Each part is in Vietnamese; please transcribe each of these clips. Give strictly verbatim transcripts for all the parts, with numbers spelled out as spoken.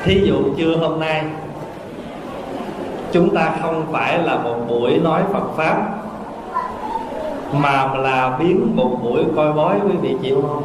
Thí dụ trưa hôm nay chúng ta không phải là một buổi nói Phật Pháp, mà là biến một buổi coi bói, quý vị chịu không?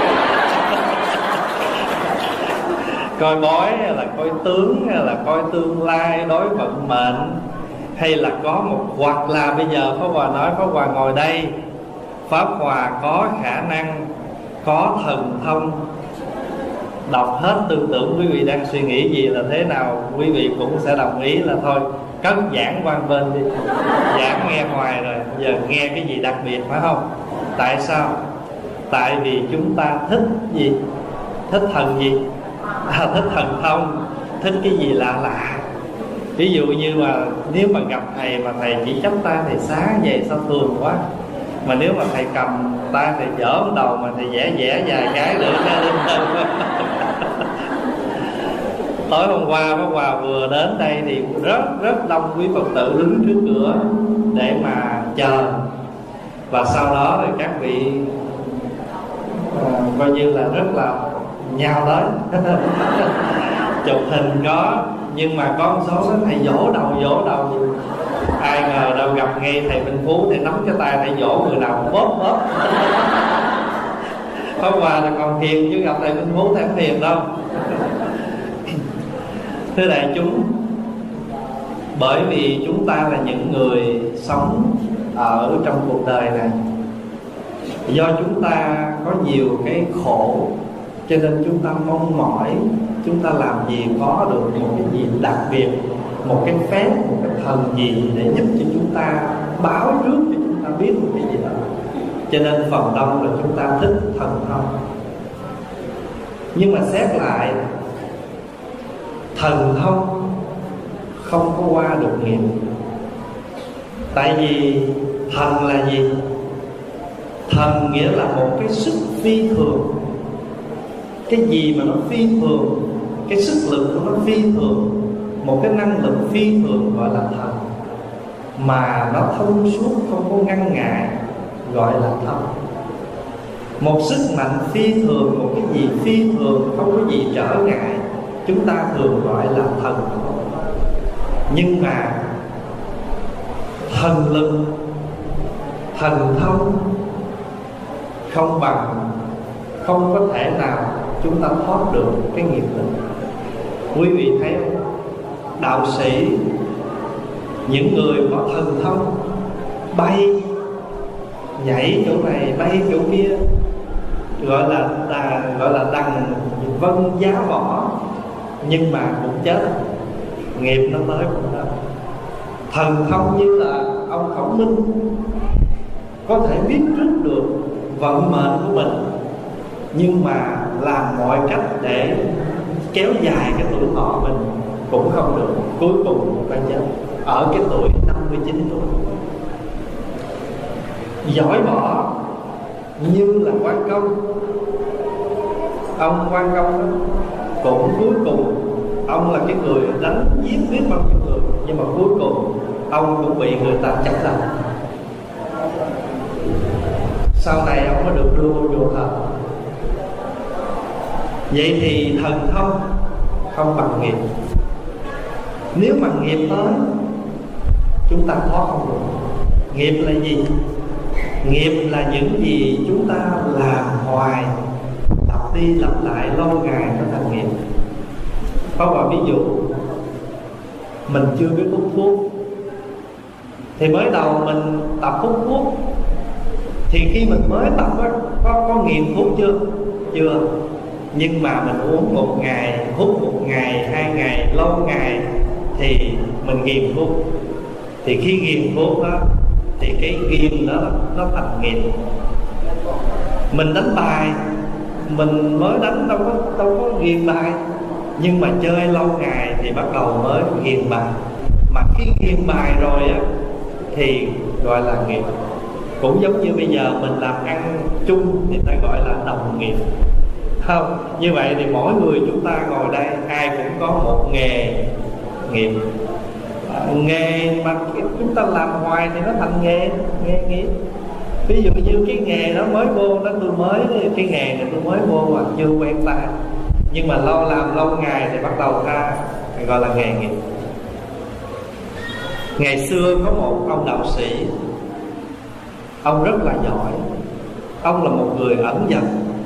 Coi bói hay là coi tướng, hay là coi tương lai, đối vận mệnh, hay là có một, hoặc là bây giờ Pháp Hòa nói, Pháp Hòa ngồi đây, Pháp Hòa có khả năng, có thần thông, đọc hết tư tưởng quý vị đang suy nghĩ gì là thế nào, quý vị cũng sẽ đồng ý là thôi cất giảng qua bên đi. Giảng nghe hoài rồi, giờ nghe cái gì đặc biệt, phải không? Tại sao? Tại vì chúng ta thích gì? Thích thần gì? À, thích thần thông, thích cái gì lạ lạ. Ví dụ như mà nếu mà gặp thầy mà thầy chỉ chắp tay thầy xá vậy sao thường quá. Mà nếu mà thầy cầm tay thầy dở đầu mà thầy vẽ vẽ vài cái nữa ra lên lên. Tối hôm qua Pháp Hòa vừa đến đây thì rất rất đông quý Phật tử đứng trước cửa để mà chờ. Và sau đó thì các vị à, coi như là rất là nhào tới. Chụp hình có, nhưng mà có một số đó thầy vỗ đầu vỗ đầu. Ai ngờ đâu gặp ngay thầy Minh Phú, thầy nắm cái tay thầy vỗ người nào bóp bóp. Pháp Hòa là còn thiền, chứ gặp thầy Minh Phú thầy không thiền đâu. Thưa đại chúng, bởi vì chúng ta là những người sống ở trong cuộc đời này, do chúng ta có nhiều cái khổ, cho nên chúng ta mong mỏi chúng ta làm gì có được một cái gì đặc biệt, một cái phép, một cái thần gì để giúp cho chúng ta, báo trước cho chúng ta biết một cái gì đó. Cho nên phần đông là chúng ta thích thần thông. Nhưng mà xét lại, thần thông không có qua được nghiệp. Tại vì thần là gì? Thần nghĩa là một cái sức phi thường. Cái gì mà nó phi thường, cái sức lực của nó phi thường, một cái năng lực phi thường gọi là thần. Mà nó thông suốt, không có ngăn ngại, gọi là thần. Một sức mạnh phi thường, một cái gì phi thường, không có gì trở ngại, chúng ta thường gọi là thần. Nhưng mà thần lực, thần thông không bằng, không có thể nào chúng ta thoát được cái nghiệp lực. Quý vị thấy không? Đạo sĩ, những người có thần thông, bay, nhảy chỗ này, bay chỗ kia, gọi là là gọi là đằng vân giá võ, nhưng mà cũng chết, nghiệp nó tới cũng đó. Thần thông như là ông Khổng Minh có thể biết trước được vận mệnh của mình, nhưng mà làm mọi cách để kéo dài cái tuổi thọ mình cũng không được, cuối cùng cũng phải chết ở cái tuổi năm mươi chín tuổi. Giỏi võ như là Quan Công, ông Quan Công đó, cũng cuối cùng ông là cái người đánh giết biết bao nhiêu người, nhưng mà cuối cùng ông cũng bị người ta chặt đầu. Sau này ông mới được đưa vô thờ. Vậy thì thần thông không bằng nghiệp. Nếu mà nghiệp tới, chúng ta thoát không được. Nghiệp là gì? Nghiệp là những gì chúng ta làm hoài, lặp đi lặp lại lâu ngày nó thành nghiệp. Có một ví dụ, mình chưa biết hút thuốc, thì mới đầu mình tập hút thuốc, thì khi mình mới tập đó, có, có nghiện thuốc chưa? Chưa. Nhưng mà mình uống một ngày, hút một ngày, hai ngày, lâu ngày thì mình nghiện thuốc. Thì khi nghiện thuốc đó, thì cái nghiện đó nó thành nghiện. Mình đánh bài, mình mới đánh đâu có, đâu có nghiện bài, nhưng mà chơi lâu ngày thì bắt đầu mới nghiện bài. Mà khi nghiện bài rồi á thì gọi là nghiệp. Cũng giống như bây giờ mình làm ăn chung thì ta gọi là đồng nghiệp, không? Như vậy thì mỗi người chúng ta ngồi đây ai cũng có một nghề nghiệp. À, nghề mà chúng ta làm hoài thì nó thành nghề, nghề nghiệp. Ví dụ như cái nghề đó mới vô đó, tôi mới cái nghề này tôi mới vô mà chưa quen tay, nhưng mà lâu làm lâu ngày thì bắt đầu ta gọi là nghề nghiệp. Ngày xưa có một ông đạo sĩ, ông rất là giỏi, ông là một người ẩn dật.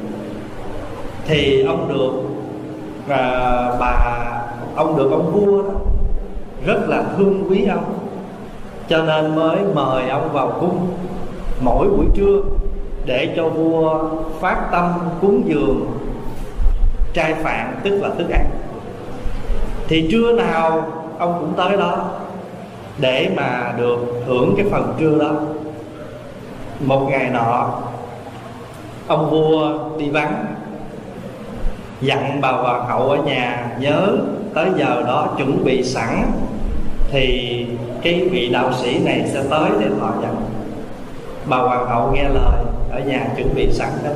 Thì ông được và bà ông được ông vua đó rất là thương quý ông, cho nên mới mời ông vào cung mỗi buổi trưa để cho vua phát tâm cúng dường trai phạn, tức là thức ăn. Thì trưa nào ông cũng tới đó để mà được hưởng cái phần trưa đó. Một ngày nọ, ông vua đi vắng, dặn bà hoàng hậu ở nhà nhớ tới giờ đó chuẩn bị sẵn, thì cái vị đạo sĩ này sẽ tới để thọ nhận. Bà hoàng hậu nghe lời, ở nhà chuẩn bị sẵn hết.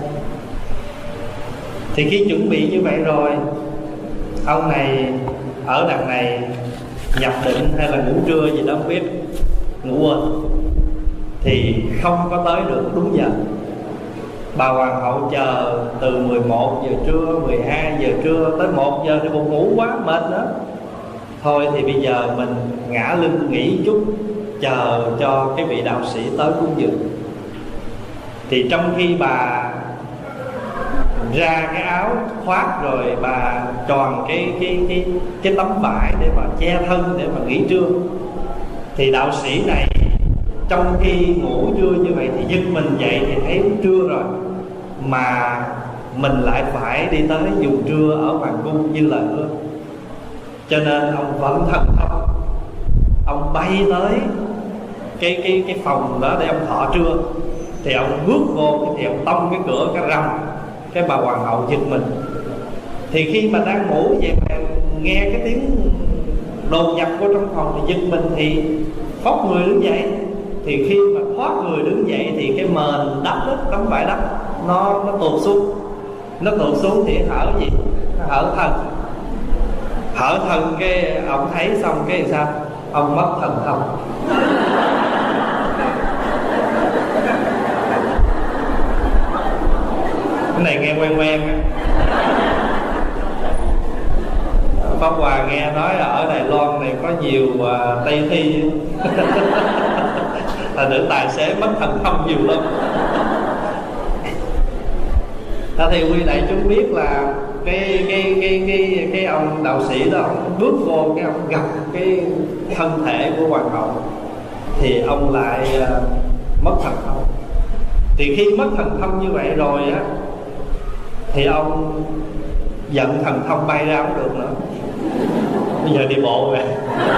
Thì khi chuẩn bị như vậy rồi, ông này ở đằng này nhập định hay là ngủ trưa gì đó không biết, ngủ quên, thì không có tới được đúng giờ. Bà hoàng hậu chờ từ mười một giờ trưa, mười hai giờ trưa tới một giờ thì buồn ngủ quá, mệt nữa. Thôi thì bây giờ mình ngã lưng nghỉ chút, chờ cho cái vị đạo sĩ tới cúng dường. Thì trong khi bà ra cái áo khoác rồi bà tròn cái cái cái cái tấm vải để mà che thân để mà nghỉ trưa, thì đạo sĩ này trong khi ngủ trưa như vậy thì giật mình dậy thì thấy trưa rồi, mà mình lại phải đi tới dùng trưa ở hoàng cung như lời hứa. Cho nên ông vẫn thần thông, ông bay tới cái cái cái phòng đó để ông thọ trưa. Thì ông bước vô thì ông tông cái cửa cái rầm, cái bà hoàng hậu giật mình. Thì khi mà đang ngủ vậy mà nghe cái tiếng đột nhập vô trong phòng thì giật mình, thì phóc người đứng dậy. Thì khi mà thoát người đứng dậy thì cái mền đắp đó, tấm vải đắp nó nó tuột xuống, nó tuột xuống thì hở gì? Nó hở thân. Hở thân cái ông thấy xong cái sao? Ông mất thần thông. Cái này nghe quen quen á. Pháp Hòa nghe nói là ở Đài Loan này có nhiều uh, Tây Thi là nữ tài xế mất thần thông nhiều lắm. Thế thì quý đại chúng biết là cái cái cái cái cái ông đạo sĩ đó, ông bước vô cái ông gặp cái thân thể của hoàng hậu thì ông lại uh, mất thần thông. Thì khi mất thần thông như vậy rồi á, thì ông giận thần thông bay ra không được nữa, bây giờ đi bộ về.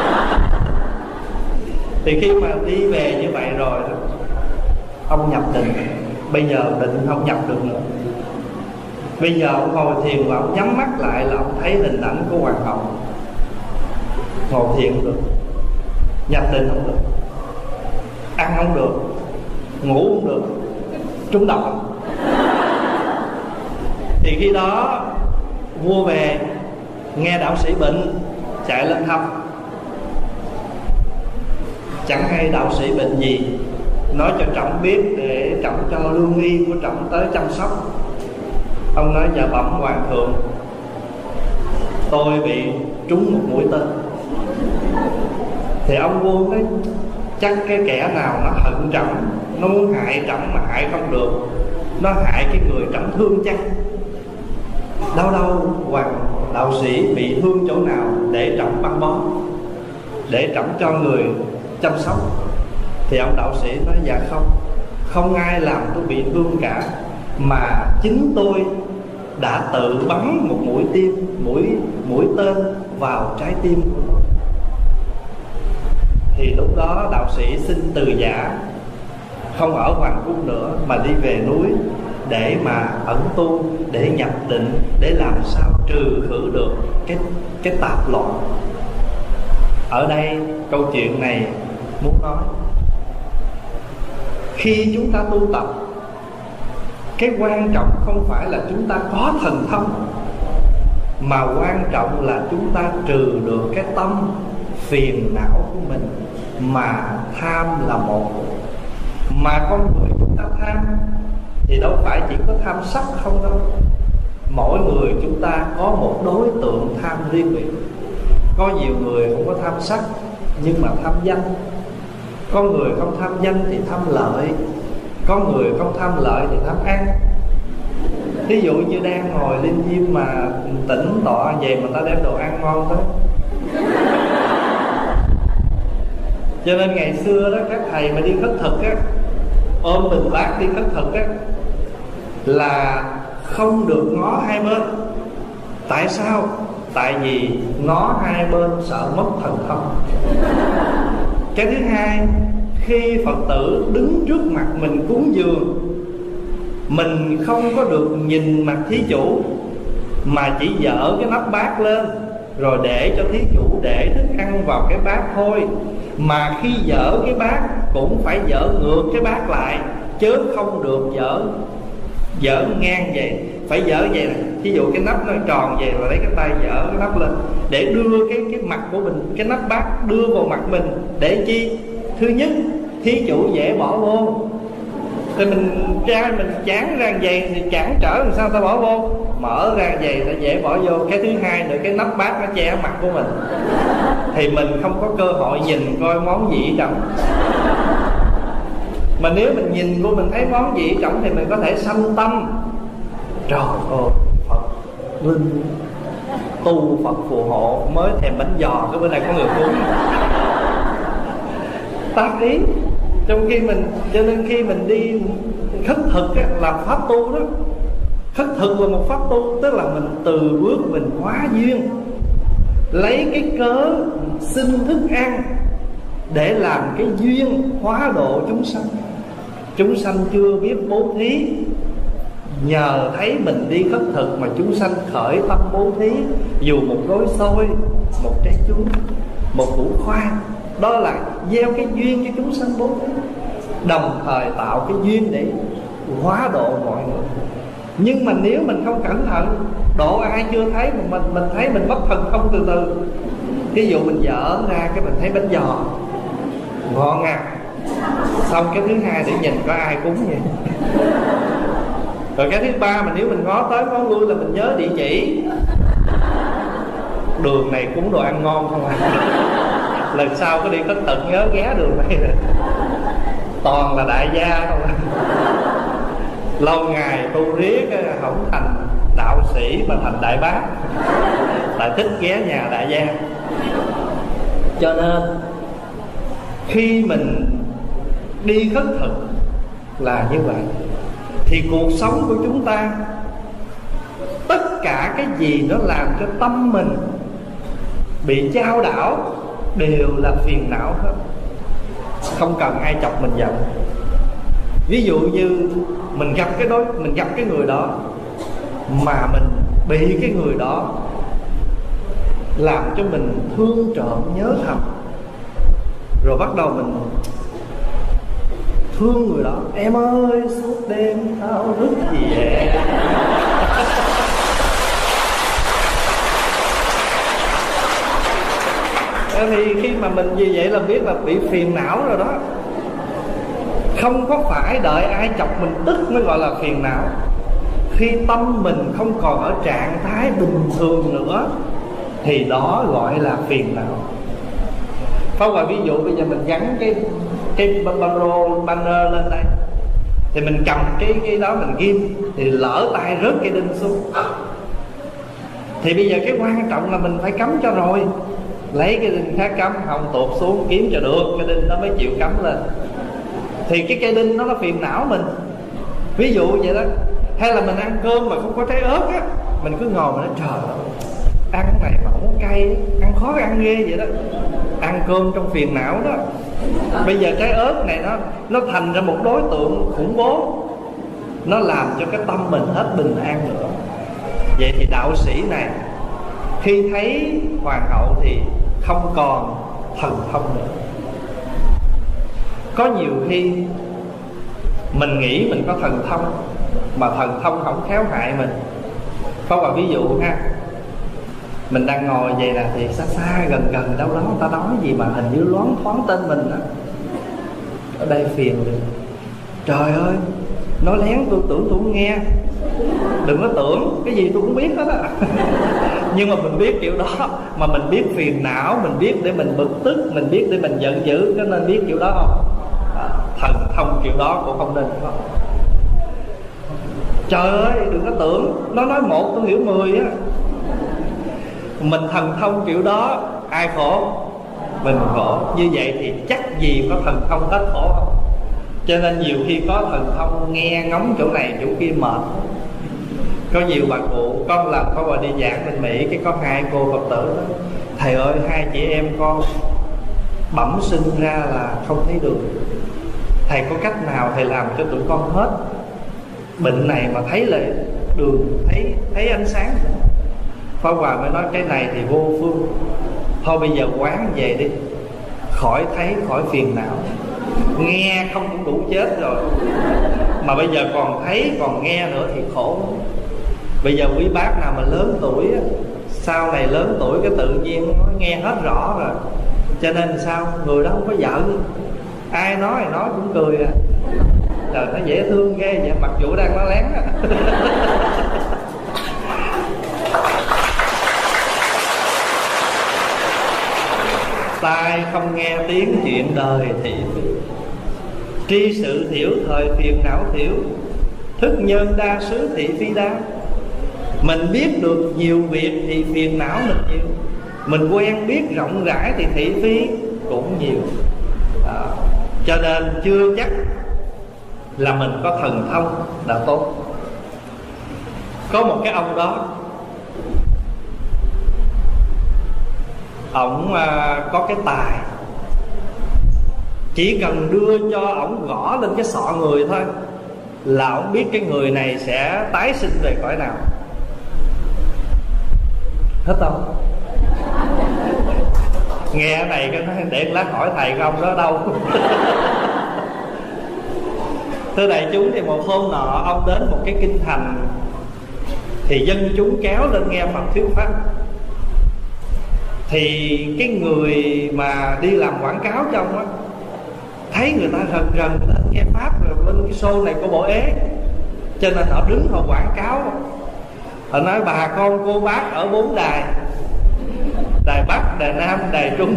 Thì khi mà đi về như vậy rồi đó, ông nhập định. Bây giờ định không nhập được nữa. Bây giờ ông ngồi thiền và ông nhắm mắt lại là ông thấy hình ảnh của hoàng hậu. Ngồi thiền không được, nhập định không được, ăn không được, ngủ không được, trúng độc. Thì khi đó vua về, nghe đạo sĩ bệnh, chạy lên thăm. Chẳng hay đạo sĩ bệnh gì, nói cho trọng biết để trọng cho lương y của trọng tới chăm sóc. Ông nói: dạ bẩm hoàng thượng, tôi bị trúng một mũi tên. Thì ông vua nói: chắc cái kẻ nào nó hận trọng, nó muốn hại trọng mà hại không được, nó hại cái người trọng thương chăng? Đâu đâu hoàng đạo sĩ bị thương chỗ nào để trọng băng bó, để trọng cho người chăm sóc. Thì ông đạo sĩ nói: dạ không, không ai làm tôi bị thương cả, mà chính tôi đã tự bắn một mũi tim, mũi mũi tên vào trái tim của tôi. Thì lúc đó đạo sĩ xin từ giả, không ở hoàng cung nữa mà đi về núi để mà ẩn tu, để nhập định, để làm sao trừ khử được cái cái tạp loạn. Ở đây câu chuyện này muốn nói, khi chúng ta tu tập, cái quan trọng không phải là chúng ta có thần thông, mà quan trọng là chúng ta trừ được cái tâm phiền não của mình. Mà tham là một, mà con người chúng ta tham thì đâu phải chỉ có tham sắc không đâu, mỗi người chúng ta có một đối tượng tham riêng biệt. Có nhiều người không có tham sắc nhưng mà tham danh. Có người không tham danh thì tham lợi. Có người không tham lợi thì tham ăn. Ví dụ như đang ngồi linh diêm mà tỉnh tọa về mà ta đem đồ ăn ngon tới. Cho nên ngày xưa đó, các thầy mà đi khất thực á, ôm bình bát đi khất thực á, là không được ngó hai bên. Tại sao? Tại vì ngó hai bên sợ mất thần thông. Cái thứ hai, khi Phật tử đứng trước mặt mình cúng dường, mình không có được nhìn mặt thí chủ, mà chỉ dở cái nắp bát lên rồi để cho thí chủ để thức ăn vào cái bát thôi. Mà khi dở cái bát cũng phải dở ngược cái bát lại, chứ không được dở dở ngang vậy. Phải dở vậy nè, ví dụ cái nắp nó tròn vậy là lấy cái tay dở cái nắp lên để đưa cái cái mặt của mình, cái nắp bát đưa vào mặt mình. Để chi? Thứ nhất, thí chủ dễ bỏ vô. Thì mình ra mình chán ra vậy thì cản trở làm sao ta bỏ vô. Mở ra vậy là dễ bỏ vô. Cái thứ hai nữa, cái nắp bát nó che mặt của mình thì mình không có cơ hội nhìn coi món gì trọng. Mà nếu mình nhìn vô mình thấy món gì trọng thì mình có thể sanh tâm. Trời ơi, Phật linh tu Phật phù hộ, mới thèm bánh giò cái bữa nay có người cúng. Tác ý. Trong khi mình, cho nên khi mình đi khất thực á, làm pháp tu đó. Khất thực là một pháp tu, tức là mình từ bước mình hóa duyên, lấy cái cớ xin thức ăn để làm cái duyên hóa độ chúng sanh. Chúng sanh chưa biết bố thí, nhờ thấy mình đi khất thực mà chúng sanh khởi tâm bố thí. Dù một gói xôi, một trái chuối, một củ khoai, đó là gieo cái duyên cho chúng sanh bố thí, đồng thời tạo cái duyên để hóa độ mọi người. Nhưng mà nếu mình không cẩn thận, độ ai chưa thấy mà mình mình thấy mình mất thần thông từ từ. Ví dụ mình dở ra cái mình thấy bánh giò ngon à, xong cái thứ hai để nhìn có ai cúng vậy. Rồi cái thứ ba mà nếu mình ngó tới ngó lui là mình nhớ địa chỉ, đường này cúng đồ ăn ngon không à. Lần sau có đi khất thực nhớ ghé đường này rồi. Toàn là đại gia không à. Lâu ngày tu riết không thành đạo sĩ mà thành đại bác, lại thích ghé nhà đại gia. Cho nên khi mình đi khất thực là như vậy, thì cuộc sống của chúng ta, tất cả cái gì nó làm cho tâm mình bị chao đảo đều là phiền não hết. Không cần ai chọc mình giận. Ví dụ như mình gặp cái đối mình gặp cái người đó mà mình bị cái người đó làm cho mình thương trộm nhớ thầm, rồi bắt đầu mình thương người đó. Em ơi suốt đêm tao thức gì vậy? Thì khi mà mình như vậy là biết là bị phiền não rồi đó. Không có phải đợi ai chọc mình tức mới gọi là phiền não. Khi tâm mình không còn ở trạng thái bình thường nữa thì đó gọi là phiền não. Pháp Hòa ví dụ bây giờ mình gắn cái cái banner, banner lên đây, thì mình cầm cái cái đó mình ghim, thì lỡ tay rớt cây đinh xuống, thì bây giờ cái quan trọng là mình phải cắm cho rồi. Lấy cái đinh khác cắm, không tụt xuống kiếm cho được cái đinh nó mới chịu cắm lên. Thì cái cây đinh nó là phiền não mình. Ví dụ vậy đó. Hay là mình ăn cơm mà không có trái ớt á, mình cứ ngồi mà nói trời ơi, ăn cái này mà không có cay, ăn khó ăn ghê vậy đó. Ăn cơm trong phiền não đó. Bây giờ trái ớt này nó nó thành ra một đối tượng khủng bố, nó làm cho cái tâm mình hết bình an nữa. Vậy thì đạo sĩ này khi thấy hoàng hậu thì không còn thần thông nữa. Có nhiều khi mình nghĩ mình có thần thông mà thần thông không khéo hại mình. Có một ví dụ ha, mình đang ngồi vậy là thì xa xa gần gần đâu đó người ta nói gì mà hình như loáng thoáng tên mình đó. Ở đây phiền rồi. Trời ơi, nói lén tôi tưởng tôi không nghe. Đừng có tưởng cái gì tôi cũng biết hết á. Nhưng mà mình biết kiểu đó, mà mình biết phiền não, mình biết để mình bực tức, mình biết để mình giận dữ, có nên biết kiểu đó không? À, thần thông kiểu đó cũng không nên, không? Trời ơi, đừng có tưởng nó nói một tôi hiểu mười á. Mình thần thông kiểu đó, ai khổ? Mình khổ. Như vậy thì chắc gì có thần thông hết khổ không? Cho nên nhiều khi có thần thông nghe ngóng chỗ này chỗ kia mệt. Có nhiều bà cụ, con làm có bà đi giảng bên Mỹ, cái có hai cô Phật tử đó: thầy ơi, hai chị em con bẩm sinh ra là không thấy đường, thầy có cách nào thầy làm cho tụi con hết bệnh này mà thấy là đường, thấy thấy ánh sáng? Pháp Hòa mới nói cái này thì vô phương. Thôi bây giờ quán về đi, khỏi thấy khỏi phiền não. Nghe không cũng đủ chết rồi, mà bây giờ còn thấy còn nghe nữa thì khổ. Bây giờ quý bác nào mà lớn tuổi á, sau này lớn tuổi cái tự nhiên nó nghe hết rõ rồi. Cho nên sao? Người đó không có giận, ai nói thì nói cũng cười à. Trời, nó dễ thương ghê vậy, mặc dù đang nó lén á. Tai không nghe tiếng chuyện đời thị phi, tri sự thiểu thời phiền não thiểu, thức nhân đa xứ thị phi đa. Mình biết được nhiều việc thì phiền não mình nhiều, mình quen biết rộng rãi thì thị phi cũng nhiều. Đó. Cho nên chưa chắc là mình có thần thông là tốt. Có một cái ông đó, ổng à, có cái tài, chỉ cần đưa cho ổng gõ lên cái sọ người thôi là ổng biết cái người này sẽ tái sinh về cõi nào. Hết không? Nghe cái này cái nói để lát hỏi thầy cái ông đó đâu. Thưa đại chúng, thì một hôm nọ ông đến một cái kinh thành, thì dân chúng kéo lên nghe Phật thuyết pháp. Thì cái người mà đi làm quảng cáo cho ông á, thấy người ta rần rần lên nghe pháp rồi bên cái show này có bộ ế, cho nên họ đứng họ quảng cáo. Họ nói bà con cô bác ở bốn đài: đài Bắc, đài Nam, đài Trung.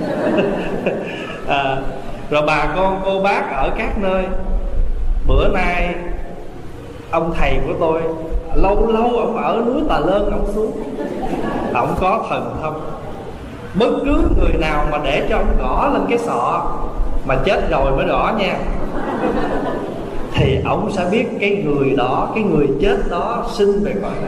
À, rồi bà con cô bác ở các nơi, bữa nay ông thầy của tôi lâu lâu ông ở núi Tà Lơn ông xuống, ông có thần thông. Bất cứ người nào mà để cho ông gõ lên cái sọ, mà chết rồi mới gõ nha, thì ông sẽ biết cái người đó, cái người chết đó sinh về cõi này.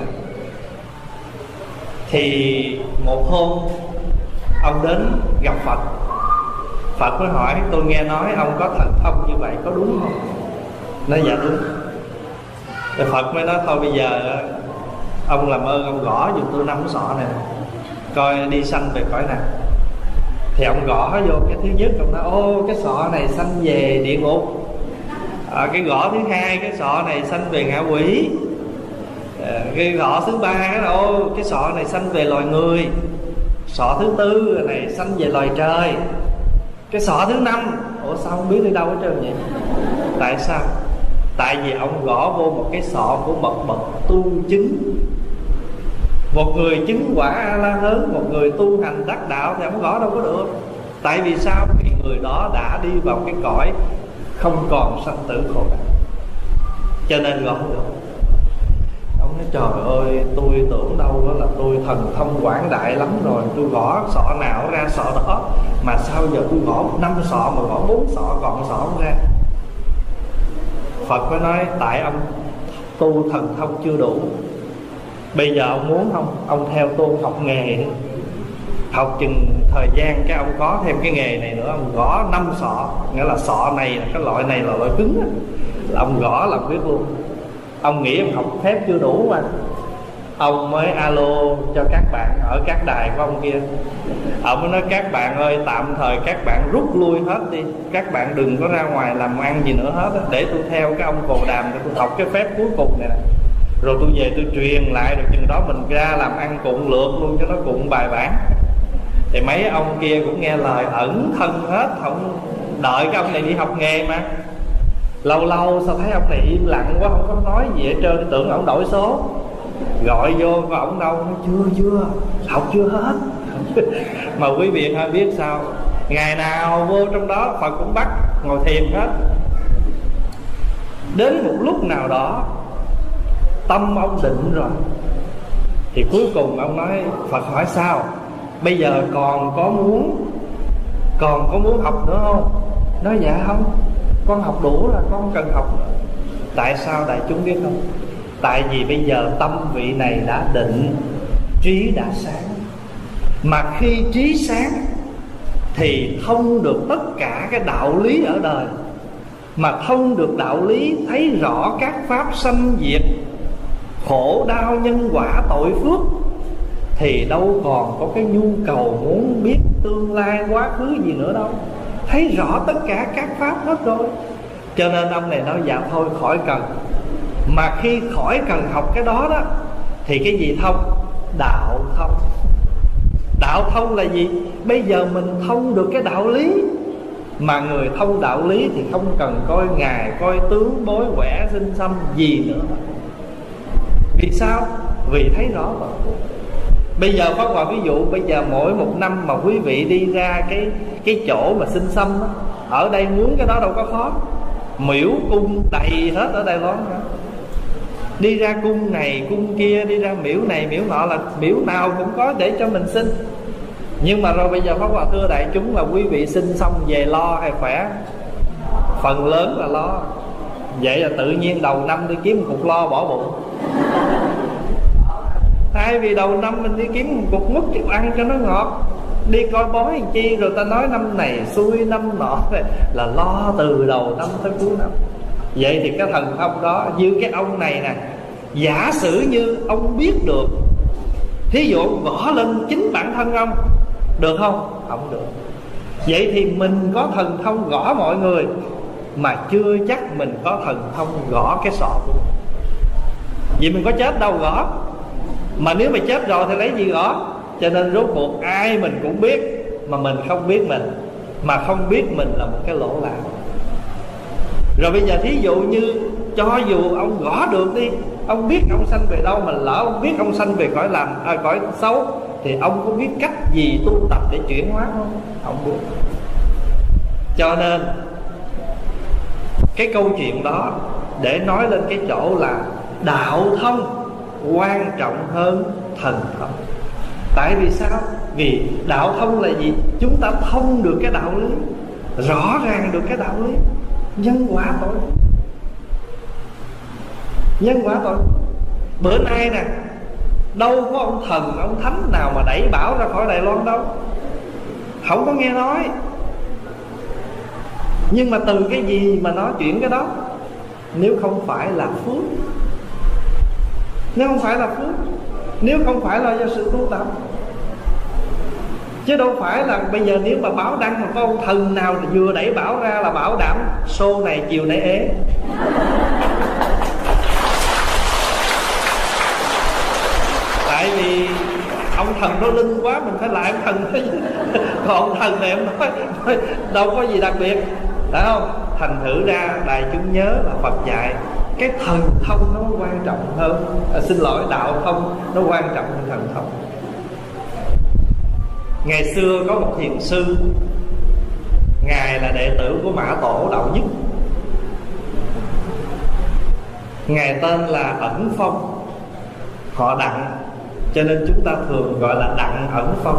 Thì một hôm ông đến gặp Phật, Phật mới hỏi: tôi nghe nói ông có thần thông như vậy, có đúng không? Nói dạ đúng. Thì Phật mới nói: thôi bây giờ ông làm ơn ông gõ giùm tôi năm sọ này, coi đi sanh về cõi nào. Thì ông gõ vô cái thứ nhất, ông nói: ô, cái sọ này sanh về địa ngục. À, cái gõ thứ hai, cái sọ này sanh về ngạ quỷ. À, cái gõ thứ ba, cái ô, cái sọ này sanh về loài người. Sọ thứ tư này sanh về loài trời. Cái sọ thứ năm, ủa sao không biết đi đâu hết trơn vậy? Tại sao? Tại vì ông gõ vô một cái sọ của bậc bậc tu chứng. Một người chứng quả A-la-hán, một người tu hành đắc đạo thì ông gõ đâu có được. Tại vì sao? Vì người đó đã đi vào cái cõi không còn sanh tử khổ đau, cho nên gõ không được. Ông nói: trời ơi, tôi tưởng đâu đó là tôi thần thông quảng đại lắm rồi, tôi gõ sọ nào ra sọ đó, mà sao giờ tôi gõ năm sọ mà gõ bốn sọ còn sọ không ra. Phật mới nói: tại ông tu thần thông chưa đủ. Bây giờ ông muốn không, ông theo tôi học nghề đi. Học chừng thời gian cái ông có thêm cái nghề này nữa, ông gõ năm sọ, nghĩa là sọ này, cái loại này là loại cứng á, là ông gõ là biết luôn. Ông nghĩ ông học phép chưa đủ mà, ông mới alo cho các bạn ở các đài của ông kia. Ông mới nói: các bạn ơi, tạm thời các bạn rút lui hết đi, các bạn đừng có ra ngoài làm ăn gì nữa hết á, để tôi theo cái ông Cồ Đàm để tôi học cái phép cuối cùng này nè, rồi tôi về tôi truyền lại, rồi chừng đó mình ra làm ăn cuộn lượt luôn cho nó cuộn bài bản. Thì mấy ông kia cũng nghe lời, ẩn thân hết, không đợi cái ông này đi học nghề mà. Lâu lâu sao thấy ông này im lặng quá, không có nói gì hết trơn, tưởng ông đổi số. Gọi vô có ổng đâu, nói chưa chưa học chưa hết. Mà quý vị hay biết sao, ngày nào vô trong đó Phật cũng bắt ngồi thiền hết. Đến một lúc nào đó tâm ông định rồi thì cuối cùng ông nói, Phật hỏi sao, bây giờ còn có muốn còn có muốn học nữa không? Nói dạ không, con học đủ là con cần học nữa. Tại sao đại chúng biết không? Tại vì bây giờ tâm vị này đã định, trí đã sáng. Mà khi trí sáng thì thông được tất cả cái đạo lý ở đời. Mà thông được đạo lý, thấy rõ các pháp sanh diệt, khổ đau nhân quả tội phước, thì đâu còn có cái nhu cầu muốn biết tương lai quá khứ gì nữa đâu. Thấy rõ tất cả các pháp hết rồi. Cho nên ông này nói dạ thôi khỏi cần. Mà khi khỏi cần học cái đó đó thì cái gì thông? Đạo thông. Đạo thông là gì? Bây giờ mình thông được cái đạo lý. Mà người thông đạo lý thì không cần coi ngài, coi tướng, bối quẻ, sinh xăm gì nữa. Vì sao? Vì thấy rõ rồi. Bây giờ Pháp Hòa ví dụ, bây giờ mỗi một năm mà quý vị đi ra cái cái chỗ mà sinh xăm đó, ở đây muốn cái đó đâu có khó. Miễu cung đầy hết ở Đài Loan nữa. Đi ra cung này cung kia, đi ra miễu này miễu nọ, là miễu nào cũng có để cho mình xin. Nhưng mà rồi bây giờ Pháp Hòa thưa đại chúng là quý vị xin xong về lo hay khỏe? Phần lớn là lo. Vậy là tự nhiên đầu năm đi kiếm một cục lo bỏ bụng. Thay vì đầu năm mình đi kiếm một cục mứt chịu ăn cho nó ngọt, đi coi bói làm chi, rồi ta nói năm này xui năm nọ, là lo từ đầu năm tới cuối năm. Vậy thì cái thần thông đó như cái ông này nè, giả sử như ông biết được, thí dụ ông gõ lên chính bản thân ông, được không? Không được. Vậy thì mình có thần thông gõ mọi người, mà chưa chắc mình có thần thông gõ cái sọ của mình. Vì mình có chết đâu gõ. Mà nếu mà chết rồi thì lấy gì gõ? Cho nên rốt cuộc ai mình cũng biết, mà mình không biết mình. Mà không biết mình là một cái lỗ lạc. Rồi bây giờ thí dụ như cho dù ông gõ được đi, ông biết ông sanh về đâu, mà lỡ ông biết ông sanh về cõi làm à, cõi xấu, thì ông có biết cách gì tu tập để chuyển hóa không? Không biết. Cho nên cái câu chuyện đó để nói lên cái chỗ là đạo thông quan trọng hơn thần thông. Tại vì sao? Vì đạo thông là gì? Chúng ta thông được cái đạo lý, rõ ràng được cái đạo lý nhân quả tội, nhân quả tội. Bữa nay nè, đâu có ông thần, ông thánh nào mà đẩy Bảo ra khỏi Đài Loan đâu. Không có nghe nói. Nhưng mà từ cái gì mà nói chuyện cái đó? Nếu không phải là phước, nếu không phải là phước, nếu không phải là do sự tu tập. Chứ đâu phải là bây giờ nếu mà Bảo đăng mà có ông thần nào vừa đẩy Bảo ra là bảo đảm show này chiều nay ế. Tại vì ông thần nó linh quá, mình phải lại ông thần đó. Còn ông thần này em nói, nói đâu có gì đặc biệt, phải không? Thành thử ra đại chúng nhớ là Phật dạy cái thần thông nó quan trọng hơn à, xin lỗi, đạo thông nó quan trọng hơn thần thông. Ngày xưa có một thiền sư, ngài là đệ tử của Mã Tổ Đạo Nhất. Ngài tên là Ẩn Phong, họ Đặng, cho nên chúng ta thường gọi là Đặng Ẩn Phong.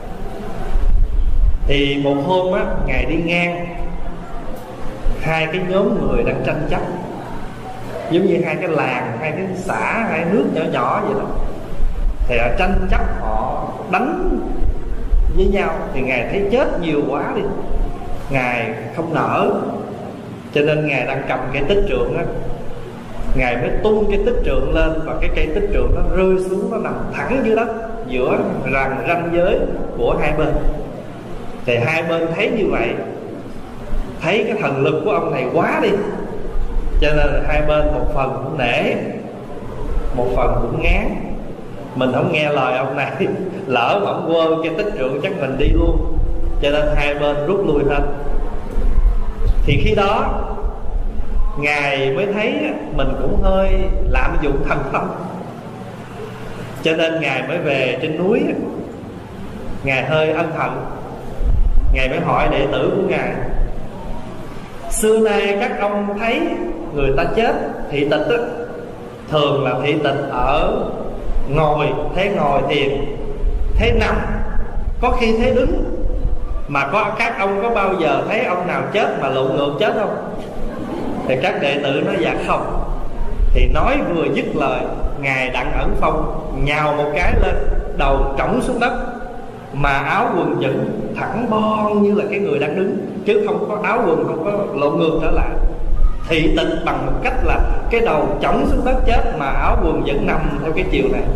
Thì một hôm á, ngài đi ngang hai cái nhóm người đang tranh chấp, giống như hai cái làng, hai cái xã, hai nước nhỏ nhỏ vậy đó. Thì họ tranh chấp, họ đánh với nhau. Thì ngài thấy chết nhiều quá đi, ngài không nỡ, cho nên ngài đang cầm cây tích trượng á, ngài mới tung cái tích trượng lên, và cái cây tích trượng nó rơi xuống, nó nằm thẳng dưới đất giữa ranh ranh giới của hai bên. Thì hai bên thấy như vậy, thấy cái thần lực của ông này quá đi, cho nên là hai bên một phần cũng nể, một phần cũng ngán. Mình không nghe lời ông này, lỡ mà ông quơ cái tích trượng chắc mình đi luôn. Cho nên hai bên rút lui hết. Thì khi đó Ngài mới thấy mình cũng hơi lạm dụng thần thông, cho nên Ngài mới về trên núi. Ngài hơi ân hận. Ngài mới hỏi đệ tử của Ngài: xưa nay các ông thấy người ta chết thị tịch á, thường là thị tịch ở ngồi, thế ngồi thiền, thế nằm, có khi thế đứng. Mà có các ông có bao giờ thấy ông nào chết mà lộn ngược chết không? Thì các đệ tử nói dạ không. Thì nói vừa dứt lời, Ngài Đặng Ẩn Phong nhào một cái lên, đầu trỏng xuống đất, mà áo quần vẫn thẳng bon như là cái người đang đứng, chứ không có áo quần không có lộn ngược trở lại. Thị tịch bằng một cách là cái đầu trỏng xuống đất chết, mà áo quần vẫn nằm theo cái chiều này.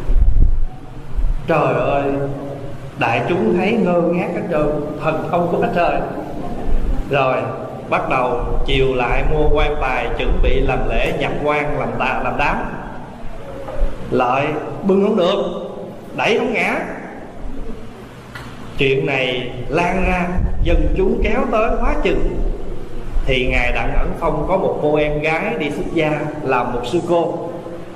Trời ơi, đại chúng thấy ngơ ngác hết trơn, thần thông của hết trời. Rồi bắt đầu chiều lại mua quan tài, chuẩn bị làm lễ nhập quan, làm tà làm đám. Lại bưng không được, đẩy không ngã. Chuyện này lan ra, dân chúng kéo tới quá chừng. Thì Ngài Đặng Ẩn Phong có một cô em gái đi xuất gia, làm một sư cô.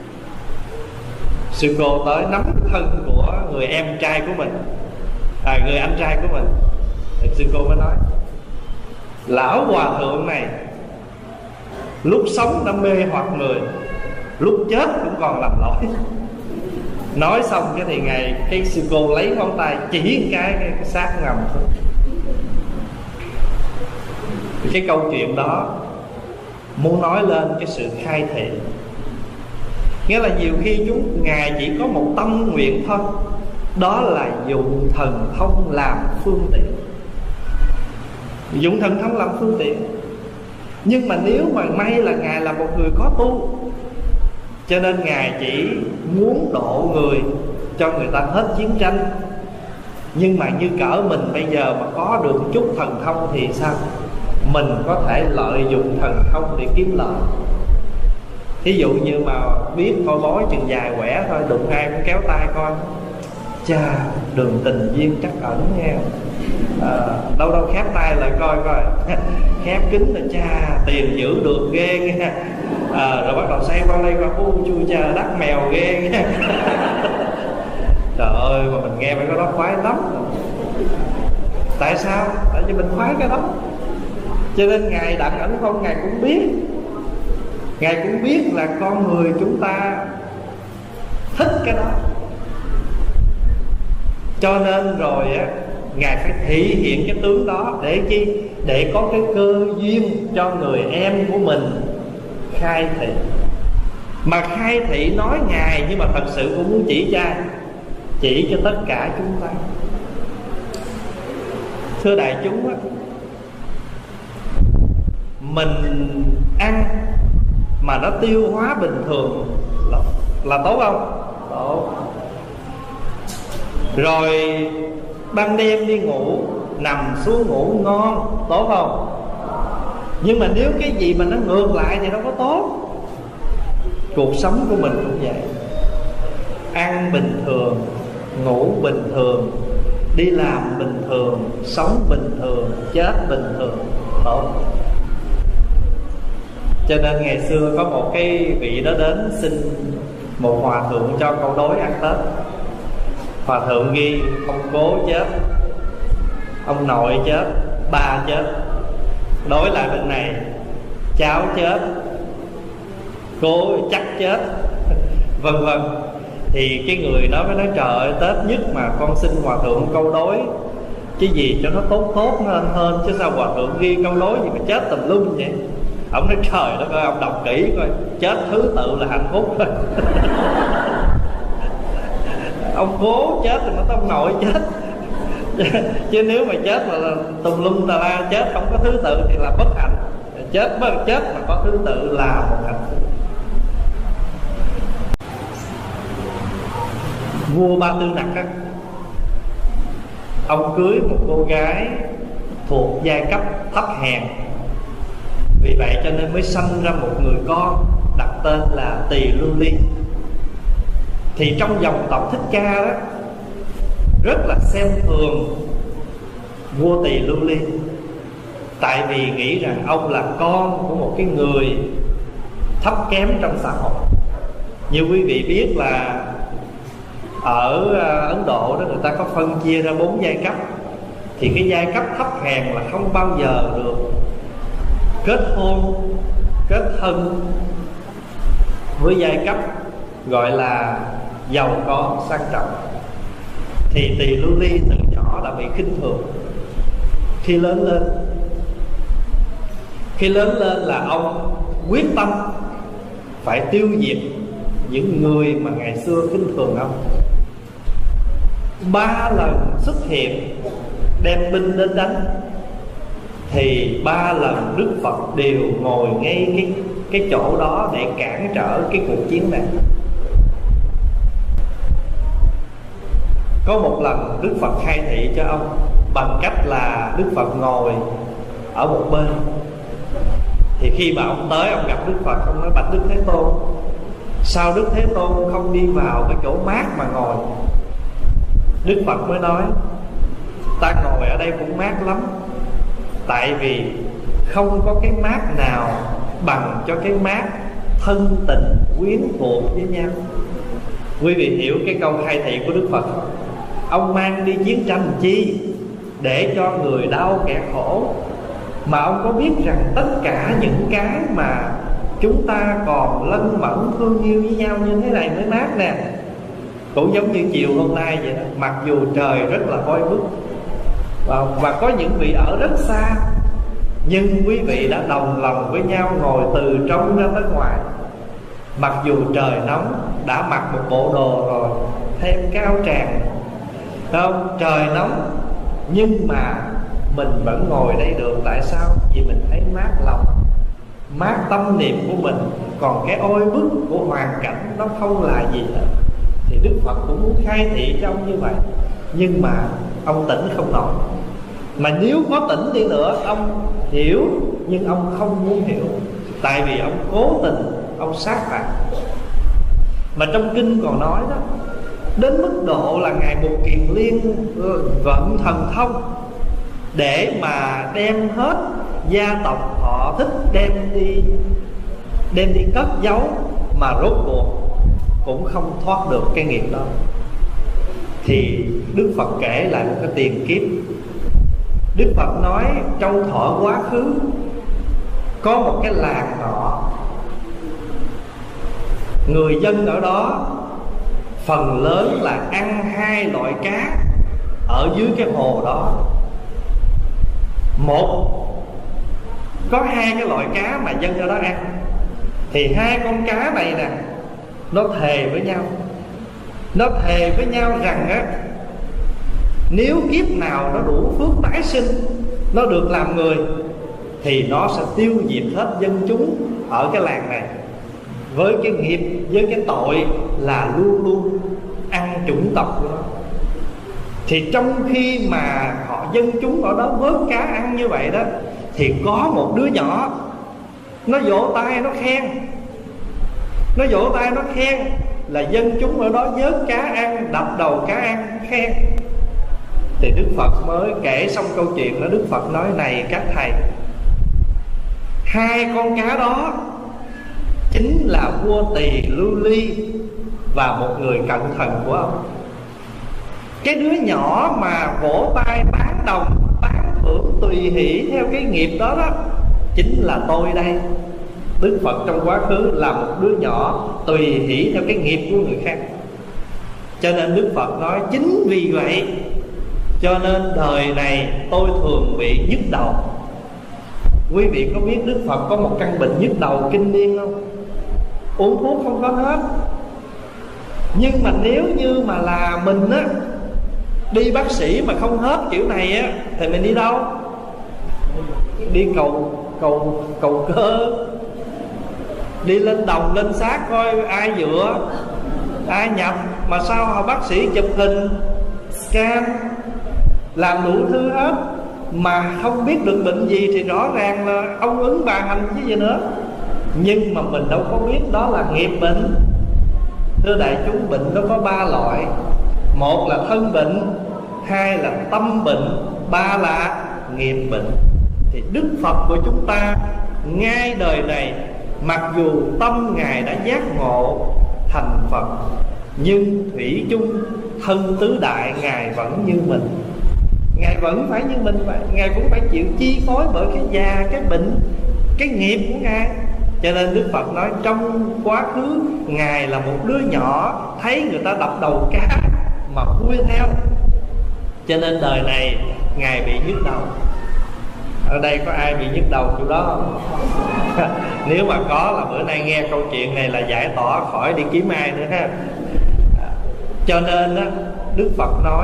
Sư cô tới nắm thân của người em trai của mình, à, người anh trai của mình. Thì sư cô mới nói: lão hòa thượng này lúc sống đã mê hoặc người, lúc chết cũng còn làm lỗi. Nói xong cái thì ngày cái sư cô lấy ngón tay chỉ cái, cái, cái xác ngầm thôi. Cái câu chuyện đó muốn nói lên cái sự khai thị. Nghĩa là nhiều khi chúng Ngài chỉ có một tâm nguyện thôi, đó là dụng thần thông làm phương tiện. Dụng thần thông làm phương tiện. Nhưng mà nếu mà may là Ngài là một người có tu, cho nên Ngài chỉ muốn độ người, cho người ta hết chiến tranh. Nhưng mà như cỡ mình bây giờ mà có được chút thần thông thì sao? Mình có thể lợi dụng thần thông để kiếm lợi. Thí dụ như mà biết coi bói chừng dài quẻ thôi, đụng ai cũng kéo tay coi: chà, đường tình duyên chắc ẩn nghe. À, đâu đâu khép tay lại coi coi. Khép kính là chà, tiền giữ được ghê nghe. À, rồi bắt đầu xoay qua đây qua u chui cha đắt mèo ghê nghe. Trời ơi, mà mình nghe mấy cái đó khoái lắm. Tại sao? Tại vì mình khoái cái đó. Cho nên Ngài Đặng Ẩn Phong Ngài cũng biết, Ngài cũng biết là con người chúng ta thích cái đó. Cho nên rồi á, Ngài phải thị hiện cái tướng đó. Để chi? Để có cái cơ duyên cho người em của mình khai thị. Mà khai thị nói Ngài, nhưng mà thật sự cũng muốn chỉ cho chỉ cho tất cả chúng ta. Thưa đại chúng á, mình ăn mà nó tiêu hóa bình thường là, là tốt không? Tốt. Rồi ban đêm đi ngủ, nằm xuống ngủ ngon, tốt không? Nhưng mà nếu cái gì mà nó ngược lại thì đâu có tốt. Cuộc sống của mình cũng vậy. Ăn bình thường, ngủ bình thường, đi làm bình thường, sống bình thường, chết bình thường, tốt. Cho nên ngày xưa có một cái vị đó đến xin một hòa thượng cho câu đối ăn Tết. Hòa thượng ghi ông cố chết, ông nội chết, ba chết. Đối lại bên này, cháu chết, cố chắc chết, vân vân. Thì cái người đó mới nói: trời ơi, Tết nhất mà con xin hòa thượng câu đối cái gì cho nó tốt tốt hơn hơn, chứ sao hòa thượng ghi câu đối gì mà chết tùm lum vậy? Ông nói: trời đất ơi, ông đọc kỹ coi, chết thứ tự là hạnh phúc thôi. Ông cố chết thì nó ông nội chết. Chứ nếu mà chết mà là tùm lum tà la, chết không có thứ tự thì là bất hạnh. Chết bất chết mà có thứ tự là một hạnh phúc. Vua Ba Tư Nặc á, ông cưới một cô gái thuộc giai cấp thấp hèn. Vì vậy cho nên mới sanh ra một người con đặt tên là Tỳ Lưu Ly. Thì trong dòng tộc Thích Ca đó rất là xem thường vua Tỳ Lưu Ly. Tại vì nghĩ rằng ông là con của một cái người thấp kém trong xã hội. Như quý vị biết là ở Ấn Độ đó, người ta có phân chia ra bốn giai cấp. Thì cái giai cấp thấp hèn là không bao giờ được kết hôn, kết thân với giai cấp gọi là giàu có, sang trọng. Thì Tỳ Lưu Ly từ nhỏ đã bị khinh thường. Khi lớn lên Khi lớn lên là ông quyết tâm phải tiêu diệt những người mà ngày xưa khinh thường ông. Ba lần xuất hiện đem binh đến đánh, thì ba lần Đức Phật đều ngồi ngay cái, cái chỗ đó để cản trở cái cuộc chiến này. Có một lần Đức Phật khai thị cho ông bằng cách là Đức Phật ngồi ở một bên. Thì khi mà ông tới, ông gặp Đức Phật, ông nói: bạch Đức Thế Tôn, sao Đức Thế Tôn không đi vào cái chỗ mát mà ngồi? Đức Phật mới nói: ta ngồi ở đây cũng mát lắm. Tại vì không có cái mát nào bằng cho cái mát thân tình quyến thuộc với nhau. Quý vị hiểu cái câu khai thị của Đức Phật không? Ông mang đi chiến tranh chi? Để cho người đau kẻ khổ. Mà ông có biết rằng tất cả những cái mà chúng ta còn lân mẫn thương yêu với nhau như thế này mới mát nè. Cũng giống như chiều hôm nay vậy đó. Mặc dù trời rất là oi bức và, và có những vị ở rất xa, nhưng quý vị đã đồng lòng với nhau ngồi từ trong ra tới ngoài. Mặc dù trời nóng, đã mặc một bộ đồ rồi, thêm cái áo tràng, không? Trời nóng nhưng mà mình vẫn ngồi đây được. Tại sao? Vì mình thấy mát lòng, mát tâm niệm của mình. Còn cái oi bức của hoàn cảnh nó không là gì hết. Thì Đức Phật cũng muốn khai thị cho ông như vậy, nhưng mà ông tỉnh không nổi. Mà nếu có tỉnh đi nữa, ông hiểu, nhưng ông không muốn hiểu. Tại vì ông cố tình, ông sát phạt. Mà trong kinh còn nói đó, đến mức độ là Ngài Bụt Kiền Liên vận thần thông để mà đem hết gia tộc họ thích đem đi đem đi cất giấu, mà rốt cuộc cũng không thoát được cái nghiệp đó. Thì Đức Phật kể lại một cái tiền kiếp. Đức Phật nói trong thuở quá khứ có một cái làng nọ, người dân ở đó phần lớn là ăn hai loại cá ở dưới cái hồ đó. Một, có hai cái loại cá mà dân ở đó ăn. Thì hai con cá này nè, nó thề với nhau Nó thề với nhau rằng á, nếu kiếp nào nó đủ phước tái sinh, nó được làm người, thì nó sẽ tiêu diệt hết dân chúng ở cái làng này. Với cái nghiệp, với cái tội là luôn luôn ăn chủng tộc của nó. Thì trong khi mà họ dân chúng ở đó vớt cá ăn như vậy đó, thì có một đứa nhỏ, nó vỗ tay nó khen Nó vỗ tay nó khen là dân chúng ở đó vớt cá ăn, đập đầu cá ăn, khen. Thì Đức Phật mới kể xong câu chuyện đó. Đức Phật nói: này các thầy, hai con cá đó chính là vua Tỳ Lưu Ly và một người cận thần của ông. Cái đứa nhỏ mà vỗ tay tán đồng, tán thưởng tùy hỷ theo cái nghiệp đó đó, chính là tôi đây. Đức Phật trong quá khứ là một đứa nhỏ tùy hỷ theo cái nghiệp của người khác. Cho nên Đức Phật nói chính vì vậy cho nên đời này tôi thường bị nhức đầu. Quý vị có biết Đức Phật có một căn bệnh nhức đầu kinh niên không? Uống thuốc không có hết. Nhưng mà nếu như mà là mình á, đi bác sĩ mà không hết kiểu này á, thì mình đi đâu? Đi cầu cầu cầu cơ, đi lên đồng lên xác coi ai dựa, ai nhập. Mà sao họ bác sĩ chụp hình, scan, làm đủ thứ hết, mà không biết được bệnh gì thì rõ ràng là ông ứng bà hành chứ gì nữa. Nhưng mà mình đâu có biết đó là nghiệp bệnh. Thưa đại chúng, bệnh nó có ba loại. Một là thân bệnh, hai là tâm bệnh, ba là nghiệp bệnh. Thì Đức Phật của chúng ta ngay đời này, mặc dù tâm Ngài đã giác ngộ thành Phật, nhưng thủy chung thân tứ đại Ngài vẫn như mình. Ngài vẫn phải như mình vậy. Ngài cũng phải chịu chi phối bởi cái già, cái bệnh, cái nghiệp của Ngài. Cho nên Đức Phật nói trong quá khứ Ngài là một đứa nhỏ, thấy người ta đập đầu cá mà vui theo. Cho nên đời này Ngài bị nhức đầu. Ở đây có ai bị nhức đầu chỗ đó không? Nếu mà có là bữa nay nghe câu chuyện này là giải tỏa khỏi đi kiếm ai nữa ha. Cho nên á, Đức Phật nói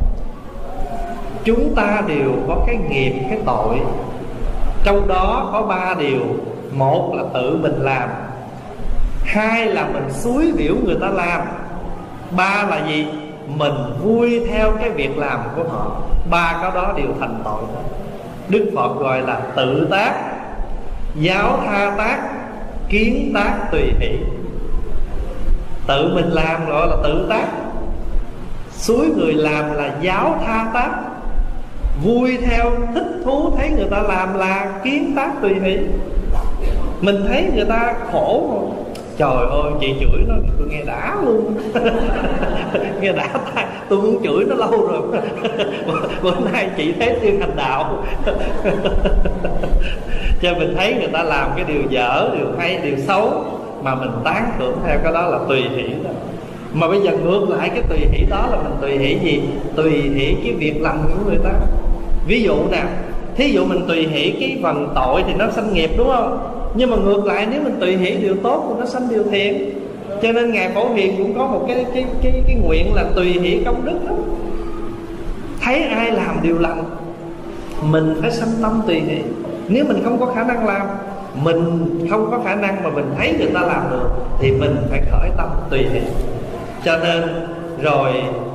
chúng ta đều có cái nghiệp, cái tội. Trong đó có ba điều. Một là tự mình làm, hai là mình xúi biểu người ta làm, ba là gì? Mình vui theo cái việc làm của họ. Ba cái đó đều thành tội. Đức Phật gọi là tự tác, giáo tha tác, kiến tác tùy hỷ. Tự mình làm gọi là tự tác, xúi người làm là giáo tha tác, vui theo thích thú thấy người ta làm là kiến tác tùy hỷ. Mình thấy người ta khổ rồi, trời ơi chị chửi nó tôi nghe đã luôn. Nghe đã tay, tôi muốn chửi nó lâu rồi. Bữa nay chị thấy Tiên hành đạo. Cho mình thấy người ta làm cái điều dở, điều hay, điều xấu mà mình tán thưởng theo cái đó là tùy hỷ đó. Mà bây giờ ngược lại cái tùy hỷ đó là mình tùy hỷ gì? Tùy hỷ cái việc làm của người ta. Ví dụ nè, thí dụ mình tùy hỷ cái phần tội thì nó sanh nghiệp, đúng không? Nhưng mà ngược lại nếu mình tùy hỷ điều tốt thì nó sanh điều thiện. Cho nên Ngài Phổ Hiền cũng có một cái cái cái cái nguyện là tùy hỷ công đức đó. Thấy ai làm điều lành mình phải sanh tâm tùy hỷ. Nếu mình không có khả năng làm, mình không có khả năng mà mình thấy người ta làm được, thì mình phải khởi tâm tùy hỷ. Cho nên rồi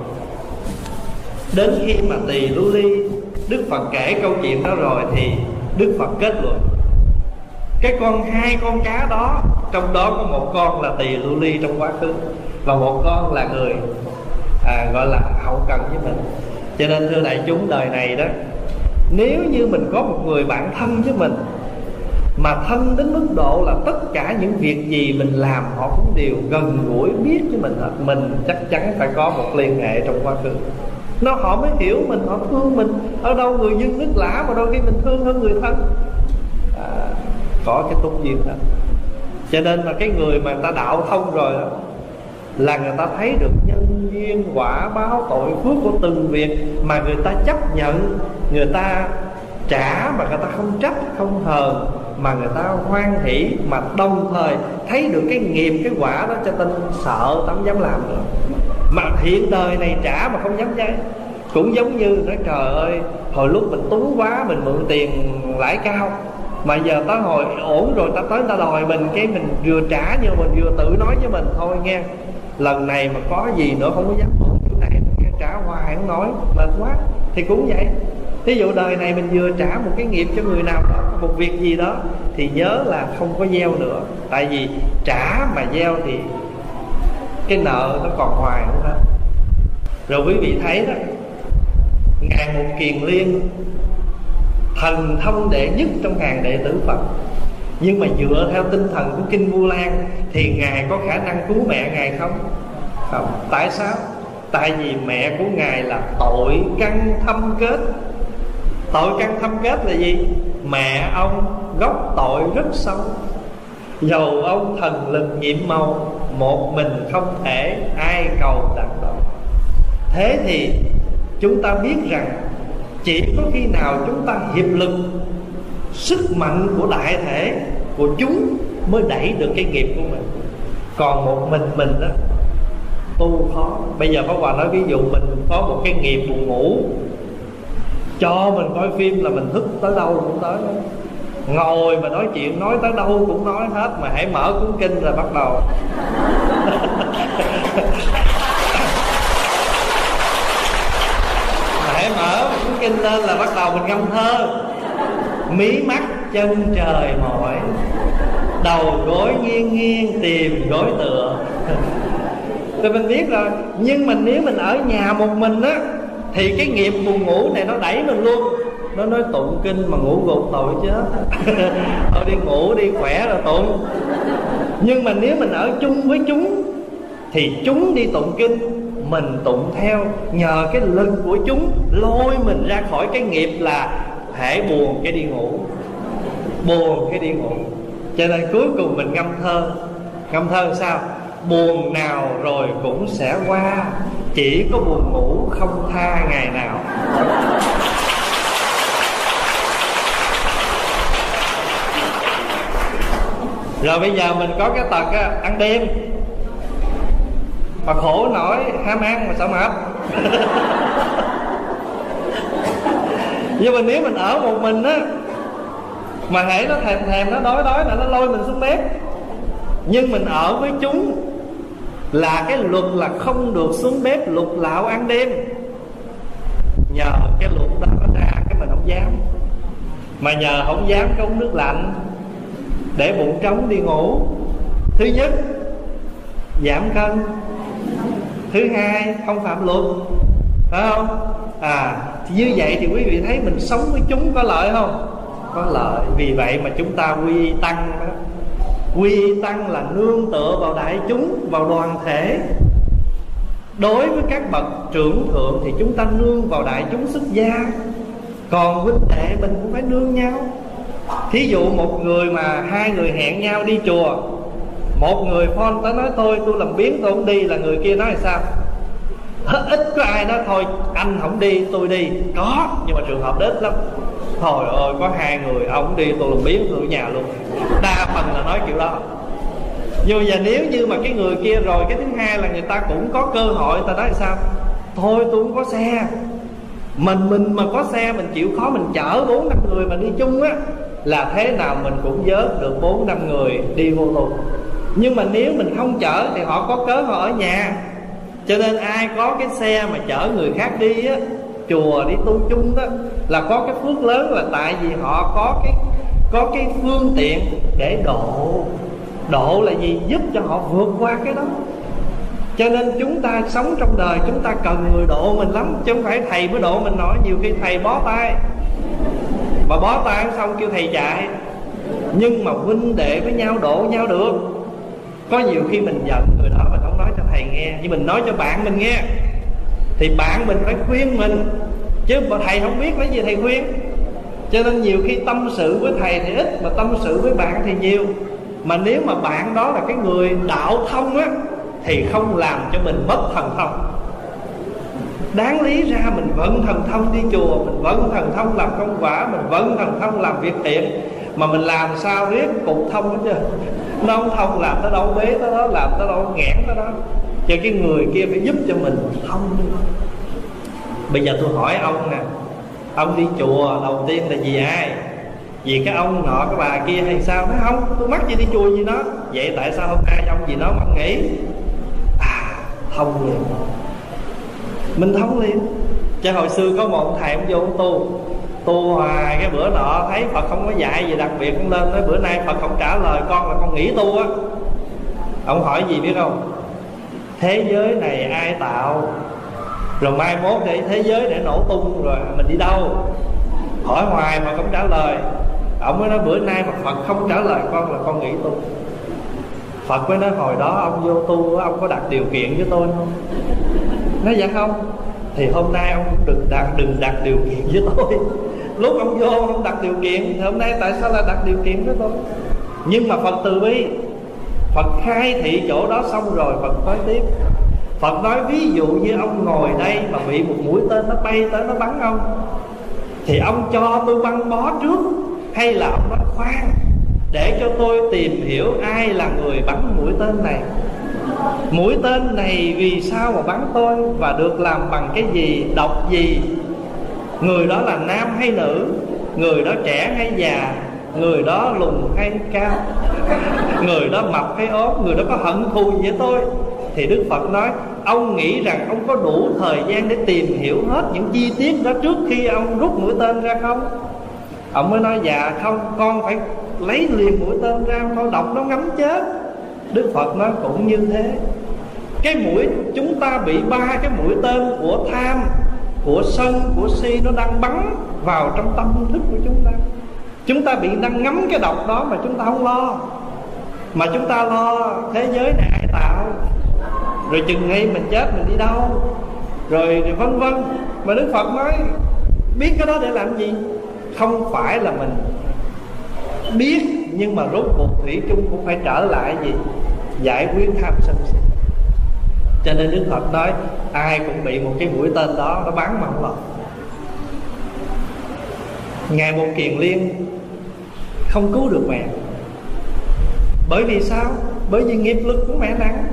đến khi mà Tỳ Lưu Ly, Đức Phật kể câu chuyện đó rồi thì Đức Phật kết luận cái con hai con cá đó, trong đó có một con là Tỳ Lưu Ly trong quá khứ, và một con là người à, gọi là hậu cần với mình. Cho nên thưa đại chúng, đời này đó, nếu như mình có một người bạn thân với mình, mà thân đến mức độ là tất cả những việc gì mình làm họ cũng đều gần gũi biết với mình hết, mình chắc chắn phải có một liên hệ trong quá khứ. Nó họ mới hiểu mình, họ thương mình. Ở đâu người dân nước lã mà đôi khi mình thương hơn người thân à, có cái túc duyên đó. Cho nên là cái người mà người ta đạo thông rồi đó, là người ta thấy được nhân duyên quả báo tội phước của từng việc, mà người ta chấp nhận, người ta trả, mà người ta không trách không hờn, mà người ta hoan hỷ, mà đồng thời thấy được cái nghiệp cái quả đó, cho nên sợ không dám làm nữa. Mà hiện đời này trả mà không dám cháy. Cũng giống như nói trời ơi, hồi lúc mình túng quá, mình mượn tiền lãi cao, mà giờ tới hồi ổn rồi ta tới ta đòi mình, cái mình vừa trả nhưng mình vừa tự nói với mình thôi nghe, lần này mà có gì nữa không có dám mượn chỗ này, trả hoài không nói, mệt quá. Thì cũng vậy. Ví dụ đời này mình vừa trả một cái nghiệp cho người nào đó, một việc gì đó, thì nhớ là không có gieo nữa. Tại vì trả mà gieo thì cái nợ nó còn hoài không hết. Rồi quý vị thấy đó, Ngài Một Kiền Liên thần thông đệ nhất trong hàng đệ tử Phật, nhưng mà dựa theo tinh thần của Kinh Vu Lan thì Ngài có khả năng cứu mẹ Ngài không? Không. Tại sao? Tại vì mẹ của Ngài là tội căn thâm kết. Tội căn thâm kết là gì? Mẹ ông gốc tội rất sâu, dầu ông thần lực nhiệm màu, một mình không thể ai cầu đặng độ. Thế thì chúng ta biết rằng chỉ có khi nào chúng ta hiệp lực, sức mạnh của đại thể của chúng mới đẩy được cái nghiệp của mình. Còn một mình mình đó tu khó. Bây giờ Pháp Hòa nói ví dụ mình có một cái nghiệp buồn ngủ, cho mình coi phim là mình thức tới đâu cũng tới đó. Ngồi mà nói chuyện nói tới đâu cũng nói hết, mà hãy mở cuốn kinh là bắt đầu hãy mở cuốn kinh lên là bắt đầu mình ngâm thơ. Mí mắt chân trời mỏi, đầu gối nghiêng nghiêng tìm gối tựa. Thì mình biết rồi. Nhưng mà nếu mình ở nhà một mình á, thì cái nghiệp buồn ngủ này nó đẩy mình luôn. Nó nói tụng kinh mà ngủ gục tội chết. Thôi đi ngủ đi khỏe rồi tụng. Nhưng mà nếu mình ở chung với chúng thì chúng đi tụng kinh, mình tụng theo. Nhờ cái lực của chúng lôi mình ra khỏi cái nghiệp là hễ buồn cái đi ngủ, buồn cái đi ngủ. Cho nên cuối cùng mình ngâm thơ. Ngâm thơ sao? Buồn nào rồi cũng sẽ qua, chỉ có buồn ngủ không tha ngày nào. Rồi bây giờ mình có cái tật á, ăn đêm mà khổ nổi, ham ăn mà sợ mập. Nhưng mà nếu mình ở một mình á, mà hãy nó thèm thèm, nó đói đói là nó lôi mình xuống bếp. Nhưng mình ở với chúng là cái luật là không được xuống bếp lục lạo ăn đêm. Nhờ cái luật đó nó ra cái mình không dám. Mà nhờ không dám cái uống nước lạnh để bụng trống đi ngủ. Thứ nhất, giảm cân. Thứ hai, không phạm luật. Phải không? À, thì như vậy thì quý vị thấy mình sống với chúng có lợi không? Có lợi. Vì vậy mà chúng ta quy tăng đó. Quy tăng là nương tựa vào đại chúng, vào đoàn thể. Đối với các bậc trưởng thượng thì chúng ta nương vào đại chúng xuất gia. Còn huynh đệ mình cũng phải nương nhau. Thí dụ một người mà hai người hẹn nhau đi chùa, một người phone tới nói thôi tôi làm biến tôi không đi, là người kia nói là sao? Ít có ai nói thôi anh không đi tôi đi. Có, nhưng mà trường hợp đó ít lắm. Thôi ơi có hai người ông không đi tôi làm biến tôi ở nhà luôn. Đa phần là nói kiểu đó. Nhưng mà giờ nếu như mà cái người kia rồi, cái thứ hai là người ta cũng có cơ hội, ta nói là sao? Thôi tôi không có xe. Mình mình mà có xe mình chịu khó mình chở bốn năm người mà đi chung á, là thế nào mình cũng vớt được bốn năm người đi vô tù. Nhưng mà nếu mình không chở thì họ có cớ họ ở nhà. Cho nên ai có cái xe mà chở người khác đi á, chùa đi tu chung đó, là có cái phước lớn, là tại vì họ có cái có cái phương tiện để độ. Độ là gì? Giúp cho họ vượt qua cái đó. Cho nên chúng ta sống trong đời chúng ta cần người độ mình lắm, chứ không phải thầy mới độ mình nổi. Nhiều khi thầy bó tay, mà bó tay xong kêu thầy chạy. Nhưng mà huynh đệ với nhau độ nhau được. Có nhiều khi mình giận người đó mình không nói cho thầy nghe, nhưng mình nói cho bạn mình nghe, thì bạn mình phải khuyên mình, chứ mà thầy không biết lấy gì thầy khuyên. Cho nên nhiều khi tâm sự với thầy thì ít, mà tâm sự với bạn thì nhiều. Mà nếu mà bạn đó là cái người đạo thông á, thì không làm cho mình mất thần thông. Đáng lý ra mình vận thần thông đi chùa, mình vận thần thông làm công quả, mình vận thần thông làm việc thiện, mà mình làm sao riết cục thông hết chứ. Nó không thông làm tới đâu bế tới đó, làm tới đâu nghẽn tới đó. Cho cái người kia phải giúp cho mình thông đi. Bây giờ tôi hỏi ông nè, ông đi chùa đầu tiên là vì ai? Vì cái ông nọ cái bà kia hay sao? Nói không, tôi mắc gì đi chùa gì đó. Vậy tại sao hôm nay ông gì đó mà ông nghĩ? À, thông liền. Mình thông liền. Chứ hồi xưa có một thầy ông vô ông tu Tu hoài, cái bữa nọ thấy Phật không có dạy gì đặc biệt, cũng lên nói bữa nay Phật không trả lời con là con nghỉ tu á. Ông hỏi gì biết không? Thế giới này ai tạo? Rồi mai mốt để thế giới để nổ tung rồi mình đi đâu? Hỏi hoài mà không trả lời. Ông mới nói bữa nay mà Phật không trả lời con là con nghỉ tu. Phật mới nói hồi đó ông vô tu, ông có đặt điều kiện với tôi không? Nói dạ không. Thì hôm nay ông cũng đừng đặt, đừng đặt điều kiện với tôi. Lúc ông vô ông không đặt điều kiện, thì hôm nay tại sao lại đặt điều kiện với tôi? Nhưng mà Phật từ bi, Phật khai thị chỗ đó xong rồi Phật nói tiếp. Phật nói ví dụ như ông ngồi đây mà bị một mũi tên nó bay tới nó bắn ông, thì ông cho tôi băng bó trước, hay là ông nói khoan để cho tôi tìm hiểu ai là người bắn mũi tên này, mũi tên này vì sao mà bắn tôi, và được làm bằng cái gì, độc gì, người đó là nam hay nữ, người đó trẻ hay già, người đó lùn hay cao, người đó mập hay ốm, người đó có hận thù gì với tôi. Thì Đức Phật nói ông nghĩ rằng ông có đủ thời gian để tìm hiểu hết những chi tiết đó trước khi ông rút mũi tên ra không? Ông mới nói dạ không, con phải lấy liền mũi tên ra, con độc nó ngấm chết. Đức Phật nói cũng như thế. Cái mũi chúng ta bị ba cái mũi tên của tham, của sân, của si nó đang bắn vào trong tâm thức của chúng ta. Chúng ta bị đang ngắm cái độc đó mà chúng ta không lo, mà chúng ta lo thế giới này ai tạo, rồi chừng ngay mình chết mình đi đâu, rồi, rồi vân vân. Mà Đức Phật nói biết cái đó để làm gì? Không phải là mình biết, nhưng mà rốt cuộc thủy chung cũng phải trở lại gì? Giải quyết tham sân si. Cho nên Đức Phật nói ai cũng bị một cái mũi tên đó, nó bắn mà không lọt. Ngài Một Kiền Liên không cứu được mẹ. Bởi vì sao? Bởi vì nghiệp lực của mẹ nặng.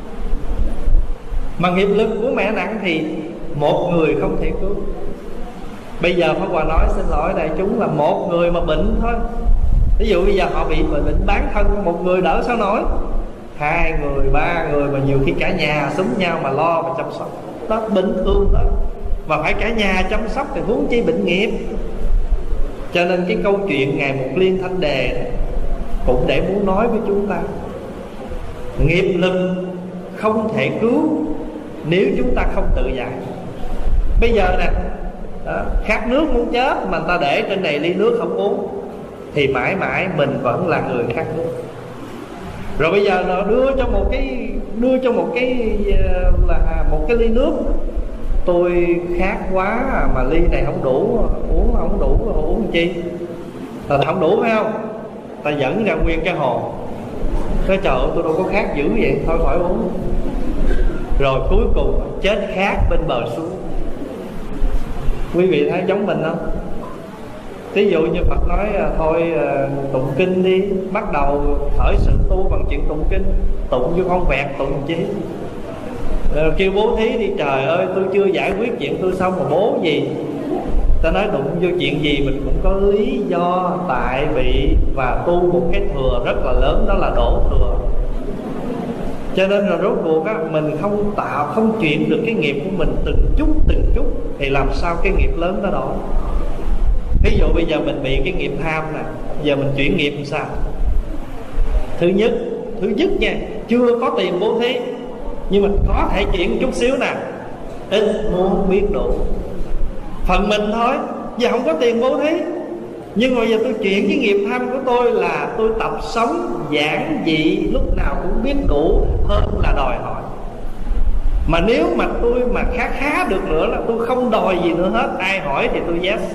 Mà nghiệp lực của mẹ nặng thì một người không thể cứu. Bây giờ Pháp Hòa nói xin lỗi đại chúng là một người mà bệnh thôi. Ví dụ bây giờ họ bị bệnh bán thân, một người đỡ sao nổi, hai người, ba người, mà nhiều khi cả nhà xúm nhau mà lo và chăm sóc. Đó bình thường đó. Mà phải cả nhà chăm sóc thì huống chi bệnh nghiệp. Cho nên cái câu chuyện Ngài Mục Liên Thanh Đề cũng để muốn nói với chúng ta, nghiệp lực không thể cứu nếu chúng ta không tự giải. Bây giờ nè, đó, khát nước muốn chết mà người ta để trên này ly nước không uống, thì mãi mãi mình vẫn là người khát nước. Rồi bây giờ nó đưa cho một cái đưa cho một cái là một cái ly nước, tôi khát quá mà ly này không đủ, uống không đủ, uống làm chi? Là không đủ phải không? Ta dẫn ra nguyên cái hồ. Nói trời ơi, tôi đâu có khát dữ vậy, thôi khỏi uống. Rồi cuối cùng chết khát bên bờ suối. Quý vị thấy giống mình không? Ví dụ như Phật nói thôi tụng kinh đi, bắt đầu khởi sự tu bằng chuyện tụng kinh. Tụng chứ không vẹt tụng chi. Rồi kêu bố thí đi, trời ơi tôi chưa giải quyết chuyện tôi xong mà bố gì. Ta nói đụng vô chuyện gì mình cũng có lý do, tại vì và tu một cái thừa rất là lớn, đó là đổ thừa. Cho nên là rốt cuộc á, mình không tạo, không chuyển được cái nghiệp của mình từng chút từng chút, thì làm sao cái nghiệp lớn đó đổi. Ví dụ bây giờ mình bị cái nghiệp tham nè, giờ mình chuyển nghiệp làm sao? Thứ nhất, thứ nhất nha, chưa có tiền bố thí, nhưng mình có thể chuyển chút xíu nè, ít muốn biết đủ. Phần mình thôi, giờ không có tiền bố thí, nhưng mà giờ tôi chuyển cái nghiệp tham của tôi là tôi tập sống giản dị, lúc nào cũng biết đủ, hơn là đòi hỏi. Mà nếu mà tôi mà khá khá được nữa là tôi không đòi gì nữa hết, ai hỏi thì tôi yes.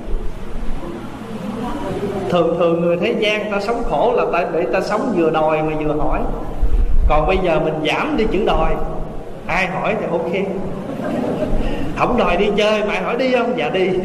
Thường thường người thế gian ta sống khổ là tại để ta sống vừa đòi mà vừa hỏi. Còn bây giờ mình giảm đi chữ đòi, ai hỏi thì ok. Không đòi đi chơi mà ai hỏi đi không? Dạ đi.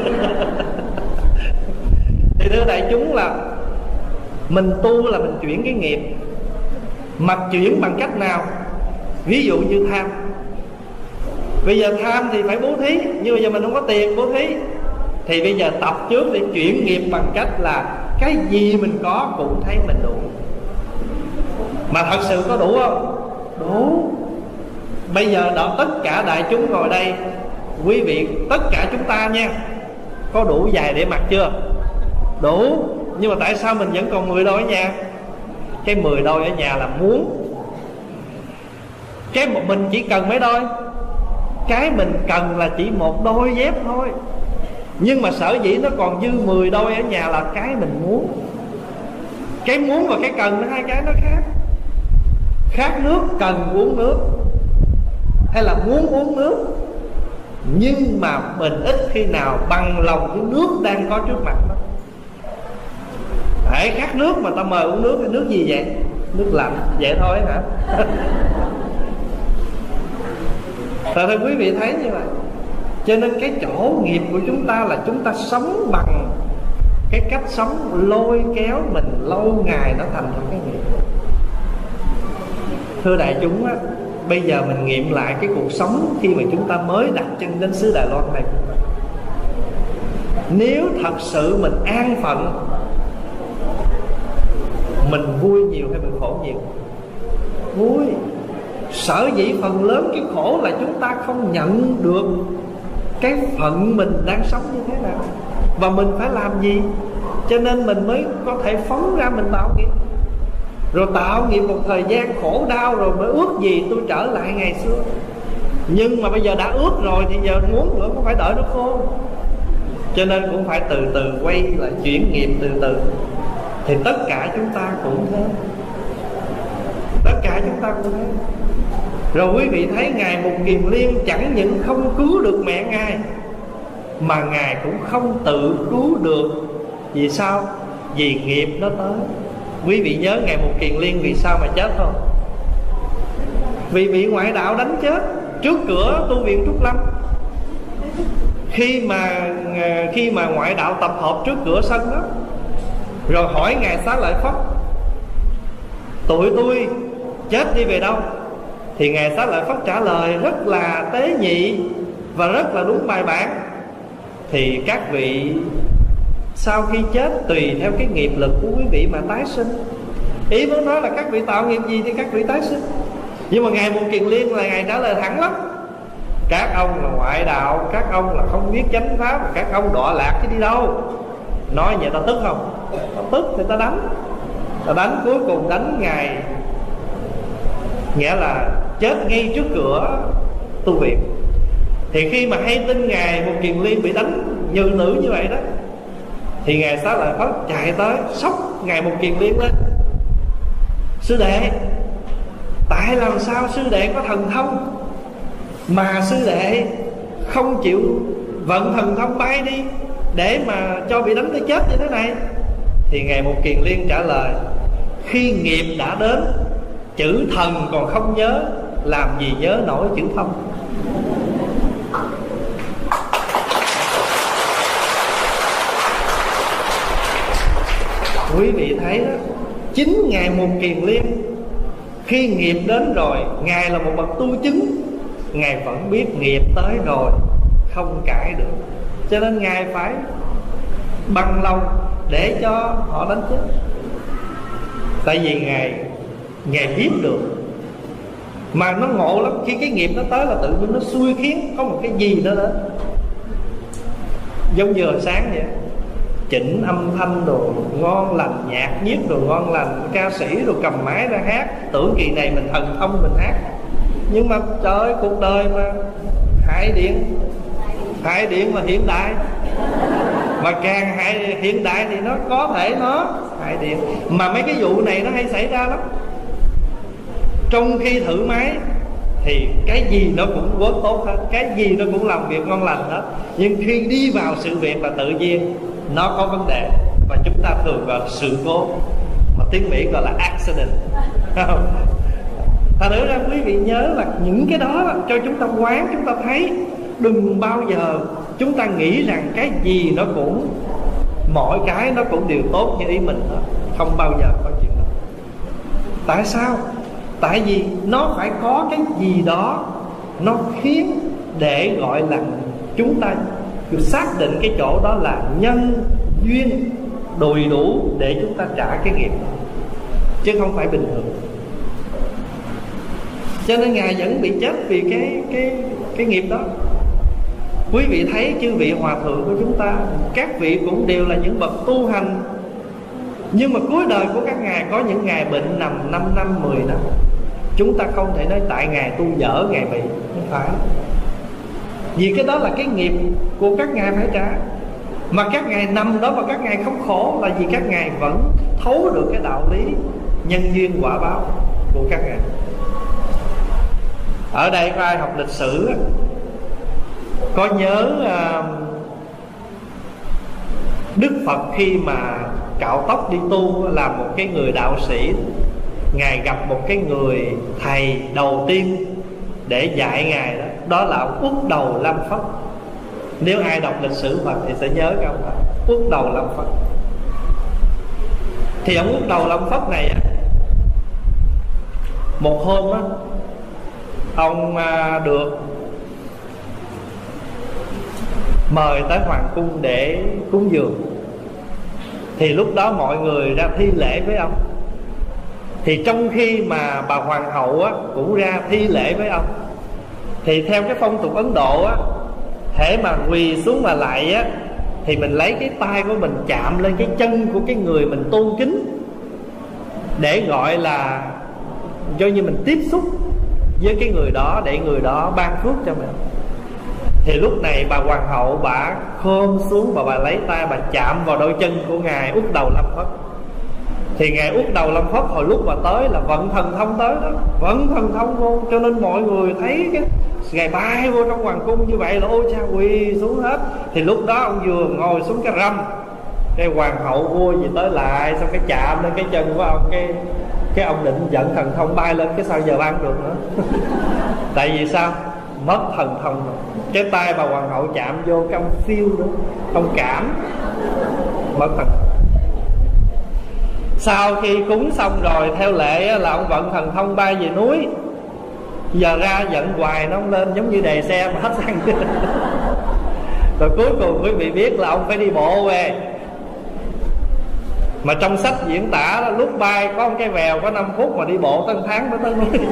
Thì thưa đại chúng là mình tu là mình chuyển cái nghiệp. Mà chuyển bằng cách nào? Ví dụ như tham. Bây giờ tham thì phải bố thí, nhưng bây giờ mình không có tiền bố thí, thì bây giờ tập trước để chuyển nghiệp bằng cách là cái gì mình có cũng thấy mình đủ. Mà thật sự có đủ không? Đủ. Bây giờ đó, tất cả đại chúng ngồi đây, quý vị, tất cả chúng ta nha, có đủ giày để mặc chưa? Đủ. Nhưng mà tại sao mình vẫn còn mười đôi ở nhà? Cái mười đôi ở nhà là muốn. Cái một mình chỉ cần mấy đôi? Cái mình cần là chỉ một đôi dép thôi. Nhưng mà sở dĩ nó còn dư mười đôi ở nhà là cái mình muốn. Cái muốn và cái cần nó hai cái nó khác. Khát nước cần uống nước, hay là muốn uống nước. Nhưng mà mình ít khi nào bằng lòng với nước đang có trước mặt đó. Hãy khát nước mà ta mời uống nước thì nước gì vậy? Nước lạnh, vậy thôi hả? Thật thưa quý vị thấy như vậy. Cho nên cái chỗ nghiệp của chúng ta là chúng ta sống bằng cái cách sống lôi kéo mình lâu ngày nó thành thành cái nghiệp. Thưa đại chúng á, bây giờ mình nghiệm lại cái cuộc sống khi mà chúng ta mới đặt chân đến xứ Đài Loan này. Nếu thật sự mình an phận, mình vui nhiều hay mình khổ nhiều? Vui. Sở dĩ phần lớn cái khổ là chúng ta không nhận được cái phận mình đang sống như thế nào, và mình phải làm gì. Cho nên mình mới có thể phóng ra mình tạo nghiệp. Rồi tạo nghiệp một thời gian khổ đau, rồi mới ước gì tôi trở lại ngày xưa. Nhưng mà bây giờ đã ướt rồi thì giờ muốn nữa cũng phải đợi nó khô. Cho nên cũng phải từ từ quay lại, chuyển nghiệp từ từ. Thì tất cả chúng ta cũng thế, tất cả chúng ta cũng thế. Rồi quý vị thấy Ngài Mục Kiền Liên chẳng những không cứu được mẹ Ngài, mà Ngài cũng không tự cứu được. Vì sao? Vì nghiệp nó tới. Quý vị nhớ Ngài Mục Kiền Liên vì sao mà chết không? Vì bị ngoại đạo đánh chết trước cửa tu viện Trúc Lâm. Khi mà khi mà ngoại đạo tập hợp trước cửa sân đó, rồi hỏi Ngài Xá Lợi Phất: tụi tôi chết đi về đâu? Thì Ngài Xá Lợi Phất trả lời rất là tế nhị và rất là đúng bài bản. Thì các vị sau khi chết tùy theo cái nghiệp lực của quý vị mà tái sinh. Ý muốn nói là các vị tạo nghiệp gì thì các vị tái sinh. Nhưng mà Ngài Mục Kiền Liên là Ngài trả lời thẳng lắm: các ông là ngoại đạo, các ông là không biết chánh pháp, các ông đọa lạc chứ đi đâu. Nói vậy ta tức không? Ta tức thì ta đánh. Ta đánh cuối cùng đánh Ngài, nghĩa là chết ngay trước cửa tu viện. Thì khi mà hay tin Ngài Mục Kiền Liên bị đánh như nữ như vậy đó, thì Ngài Xá Lợi Phất chạy tới sốc Ngài Mục Kiền Liên lên: sư đệ, tại làm sao sư đệ có thần thông mà sư đệ không chịu vận thần thông bay đi để mà cho bị đánh tới chết như thế này? Thì Ngài Mục Kiền Liên trả lời: khi nghiệp đã đến, chữ thần còn không nhớ, làm gì nhớ nổi chữ thông. Quý vị thấy đó, chính Ngài Mục Kiền Liên khi nghiệp đến rồi, Ngài là một bậc tu chứng, Ngài vẫn biết nghiệp tới rồi, không cãi được. Cho nên Ngài phải bằng lòng để cho họ đánh chết. Tại vì Ngài Ngài biết được. Mà nó ngộ lắm, khi cái nghiệp nó tới là tự nhiên nó xui khiến có một cái gì đó đến. Giống như hồi sáng vậy, chỉnh âm thanh đồ ngon lành, nhạc nhiếc đồ ngon lành, ca sĩ đồ cầm máy ra hát, tưởng kỳ này mình thần thông mình hát. Nhưng mà trời ơi, cuộc đời mà hại điện, hại điện là hiện đại. Mà càng hại hiện đại thì nó có thể nó hại điện. Mà mấy cái vụ này nó hay xảy ra lắm. Trong khi thử máy thì cái gì nó cũng work tốt hết, cái gì nó cũng làm việc ngon lành hết. Nhưng khi đi vào sự việc là tự nhiên nó có vấn đề, và chúng ta thường gọi là sự cố, mà tiếng Mỹ gọi là accident. Thật nữa ra quý vị nhớ là những cái đó là cho chúng ta quán, chúng ta thấy. Đừng bao giờ chúng ta nghĩ rằng cái gì nó cũng, mọi cái nó cũng đều tốt như ý mình hết. Không bao giờ có chuyện đó. Tại sao? Tại vì nó phải có cái gì đó nó khiến để gọi là chúng ta xác định cái chỗ đó là nhân duyên đầy đủ để chúng ta trả cái nghiệp đó, chứ không phải bình thường. Cho nên Ngài vẫn bị chết vì cái cái cái nghiệp đó. Quý vị thấy chư vị hòa thượng của chúng ta, các vị cũng đều là những bậc tu hành, nhưng mà cuối đời của các ngài có những ngài bệnh nằm năm năm, mười năm. Chúng ta không thể nói tại ngài tu dở ngài bị, không phải. Vì cái đó là cái nghiệp của các ngài phải trả. Mà các ngài nằm đó mà các ngài không khổ là vì các ngài vẫn thấu được cái đạo lý nhân duyên quả báo của các ngài. Ở đây có ai học lịch sử có nhớ uh, Đức Phật khi mà cạo tóc đi tu là một cái người đạo sĩ, ngài gặp một cái người thầy đầu tiên để dạy ngài đó, đó là ông Uất Đầu Lâm Phất. Nếu ai đọc lịch sử Phật thì sẽ nhớ cái ông đó, Uất Đầu Lâm Phất. Thì ông Uất Đầu Lâm Phất này một hôm á, ông được mời tới hoàng cung để cúng dường. Thì lúc đó mọi người ra thi lễ với ông. Thì trong khi mà bà hoàng hậu á, cũng ra thi lễ với ông, thì theo cái phong tục Ấn Độ á, hễ mà quỳ xuống mà lạy á, thì mình lấy cái tay của mình chạm lên cái chân của cái người mình tu kính, để gọi là do như mình tiếp xúc với cái người đó để người đó ban phước cho mình. Thì lúc này bà hoàng hậu bà khom xuống và bà lấy tay bà chạm vào đôi chân của ngài Uất Đầu Lâm Phất. Thì ngài Uất Đầu Lâm Phất hồi lúc mà tới là vận thần thông tới đó, vận thần thông vô, cho nên mọi người thấy cái ngài bay vô trong hoàng cung như vậy là ôi cha quỳ xuống hết. Thì lúc đó ông vừa ngồi xuống cái râm, cái hoàng hậu vua gì tới lại, xong cái chạm lên cái chân của ông, cái cái ông định dẫn thần thông bay lên, cái sao giờ ban được nữa. Tại vì sao? Mất thần thông rồi. Cái tay bà hoàng hậu chạm vô cái ông phiêu đó, ông cảm, mất thần. Sau khi cúng xong rồi, theo lệ là ông vận thần thông bay về núi. Giờ ra giận hoài nó không lên, giống như đề xe mà hết xăng. Rồi cuối cùng quý vị biết là ông phải đi bộ về. Mà trong sách diễn tả đó, lúc bay có một cái vèo có năm phút mà đi bộ tới tháng mới tới núi.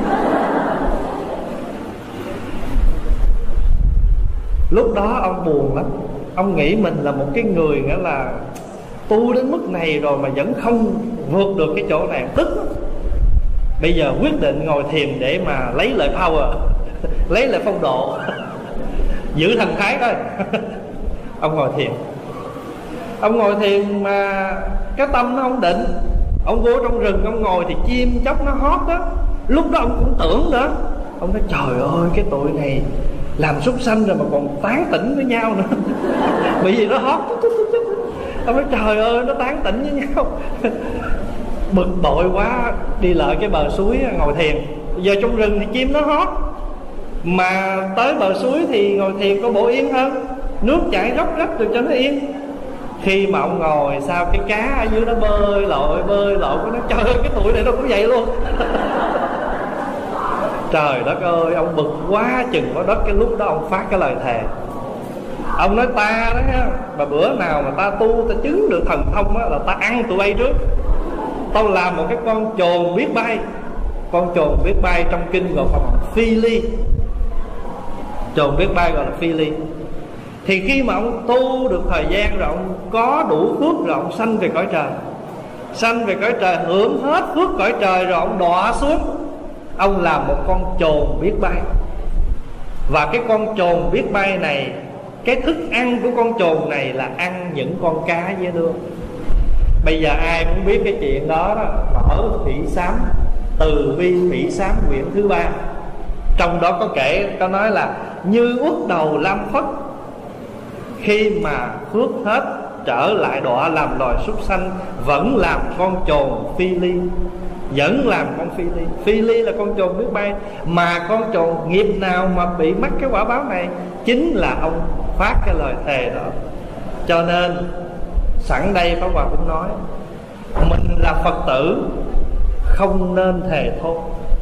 Lúc đó ông buồn lắm. Ông nghĩ mình là một cái người nghĩa là tu đến mức này rồi mà vẫn không vượt được cái chỗ này, tức lắm. Bây giờ quyết định ngồi thiền để mà lấy lại power, lấy lại phong độ, giữ thần thái thôi. Ông ngồi thiền. Ông ngồi thiền mà cái tâm nó không định. Ông vô trong rừng ông ngồi thì chim chóc nó hót đó. Lúc đó ông cũng tưởng nữa. Ông nói trời ơi, cái tụi này làm súc sanh rồi mà còn tán tỉnh với nhau nữa. Bởi vì nó hót. Ông nói trời ơi, nó tán tỉnh với nhau. Bực bội quá, đi lại cái bờ suối ngồi thiền. Giờ trong rừng thì chim nó hót, mà tới bờ suối thì ngồi thiền có bộ yên hơn, nước chảy róc rách được cho nó yên. Khi mà ông ngồi sao cái cá ở dưới nó bơi lội bơi lội, nó trời ơi cái tụi này nó cũng vậy luôn. Trời đất ơi, ông bực quá chừng có đất. Cái lúc đó ông phát cái lời thề. Ông nói ta đó ha, mà bữa nào mà ta tu ta chứng được thần thông á, là ta ăn tụi bay trước. Tao làm một cái con chồn biết bay. Con chồn biết bay trong kinh gọi là phi ly. Chồn biết bay gọi là phi ly. Thì khi mà ông tu được thời gian rồi, ông có đủ phước rồi, ông sanh về cõi trời. Sanh về cõi trời, hưởng hết phước cõi trời rồi, ông đọa xuống. Ông làm một con chồn biết bay. Và cái con chồn biết bay này, cái thức ăn của con chồn này là ăn những con cá dễ thương. Bây giờ ai muốn biết cái chuyện đó đó, mở Thủy Sám, Từ Bi Thủy Sám quyển thứ ba. Trong đó có kể, có nói là như Uất Đầu Lâm Phất khi mà phước hết trở lại đọa làm loài súc sanh, vẫn làm con chồn phi ly. Vẫn làm con phi ly. Phi ly là con chồn biết bay. Mà con chồn nghiệp nào mà bị mắc cái quả báo này, chính là ông phát cái lời thề đó. Cho nên sẵn đây Pháp Hòa cũng nói, mình là Phật tử không nên thề thốt.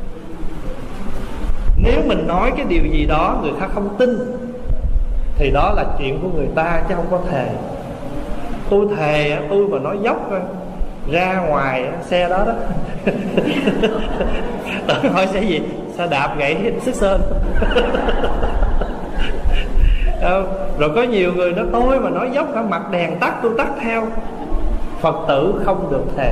Nếu mình nói cái điều gì đó người ta không tin thì đó là chuyện của người ta, chứ không có thề. Tôi thề, tôi mà nói dốc ra ngoài xe đó đó. Tự hỏi xe gì? Sao đạp gãy sức sơn. Rồi có nhiều người nói tôi mà nói dốc hả, mặt đèn tắt tôi tắt theo. Phật tử không được thề.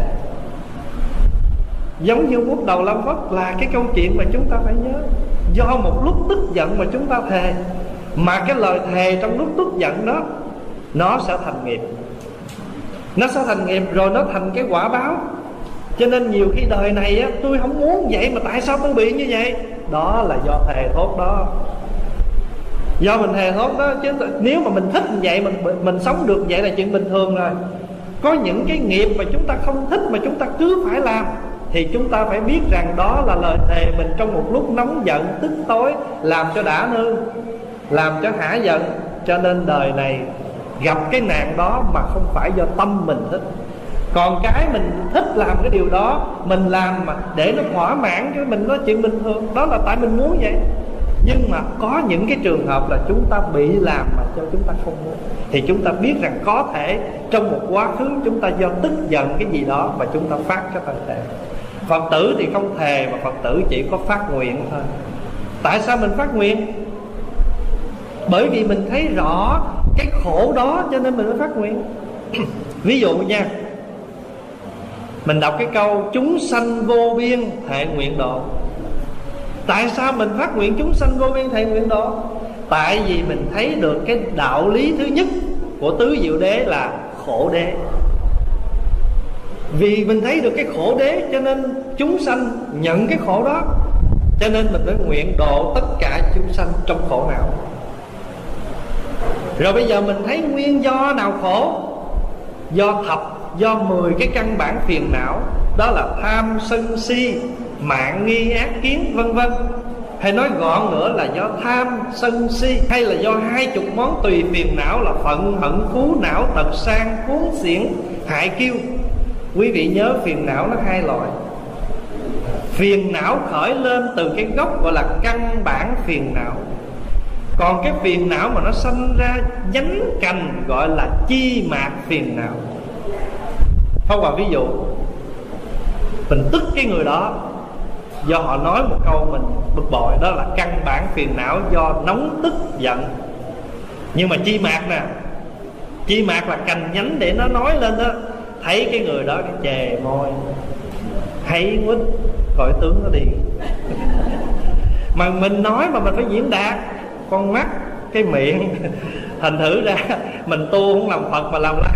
Giống như Uất Đầu Lâm Phất là cái câu chuyện mà chúng ta phải nhớ. Do một lúc tức giận mà chúng ta thề, mà cái lời thề trong lúc tức giận đó nó sẽ thành nghiệp. Nó sẽ thành nghiệp rồi nó thành cái quả báo. Cho nên nhiều khi đời này á, tôi không muốn vậy mà tại sao tôi bị như vậy? Đó là do thề thốt đó. Do mình thề thốt đó. Chứ nếu mà mình thích vậy, mình mình sống được vậy là chuyện bình thường rồi. Có những cái nghiệp mà chúng ta không thích mà chúng ta cứ phải làm, thì chúng ta phải biết rằng đó là lời thề mình trong một lúc nóng giận tức tối, làm cho đã nương, làm cho hả giận. Cho nên đời này gặp cái nạn đó mà không phải do tâm mình thích. Còn cái mình thích làm cái điều đó, mình làm mà để nó thỏa mãn cho mình, nói chuyện bình thường. Đó là tại mình muốn vậy. Nhưng mà có những cái trường hợp là chúng ta bị làm mà cho chúng ta không muốn, thì chúng ta biết rằng có thể trong một quá khứ chúng ta do tức giận cái gì đó mà chúng ta phát cái lời thề. Phật tử thì không thề, mà Phật tử chỉ có phát nguyện thôi. Tại sao mình phát nguyện? Bởi vì mình thấy rõ cái khổ đó cho nên mình mới phát nguyện. Ví dụ nha, mình đọc cái câu chúng sanh vô biên thệ nguyện độ. Tại sao mình phát nguyện chúng sanh vô biên thệ nguyện độ? Tại vì mình thấy được cái đạo lý thứ nhất của tứ diệu đế là khổ đế. Vì mình thấy được cái khổ đế cho nên chúng sanh nhận cái khổ đó, cho nên mình mới nguyện độ tất cả chúng sanh trong khổ não. Rồi bây giờ mình thấy nguyên do nào khổ? Do thập, do mười cái căn bản phiền não. Đó là tham, sân, si, mạn, nghi, ác kiến, vân vân. Hay nói gọn nữa là do tham, sân, si, hay là do hai chục món tùy phiền não là phận, hận, phú, não, tật, sang, cuốn, xiển, hại, kiêu. Quý vị nhớ phiền não nó hai loại. Phiền não khởi lên từ cái gốc gọi là căn bản phiền não. Còn cái phiền não mà nó sanh ra nhánh cành gọi là chi mạc phiền não. Pháp Hòa ví dụ, mình tức cái người đó do họ nói một câu mình bực bội, đó là căn bản phiền não do nóng tức giận. Nhưng mà chi mạc nè, chi mạc là cành nhánh để nó nói lên đó. Thấy cái người đó cái chề môi, hay quýt, gọi tướng nó đi. Mà mình nói mà mình phải diễn đạt, con mắt, cái miệng. Thành thử ra mình tu không làm Phật mà làm la.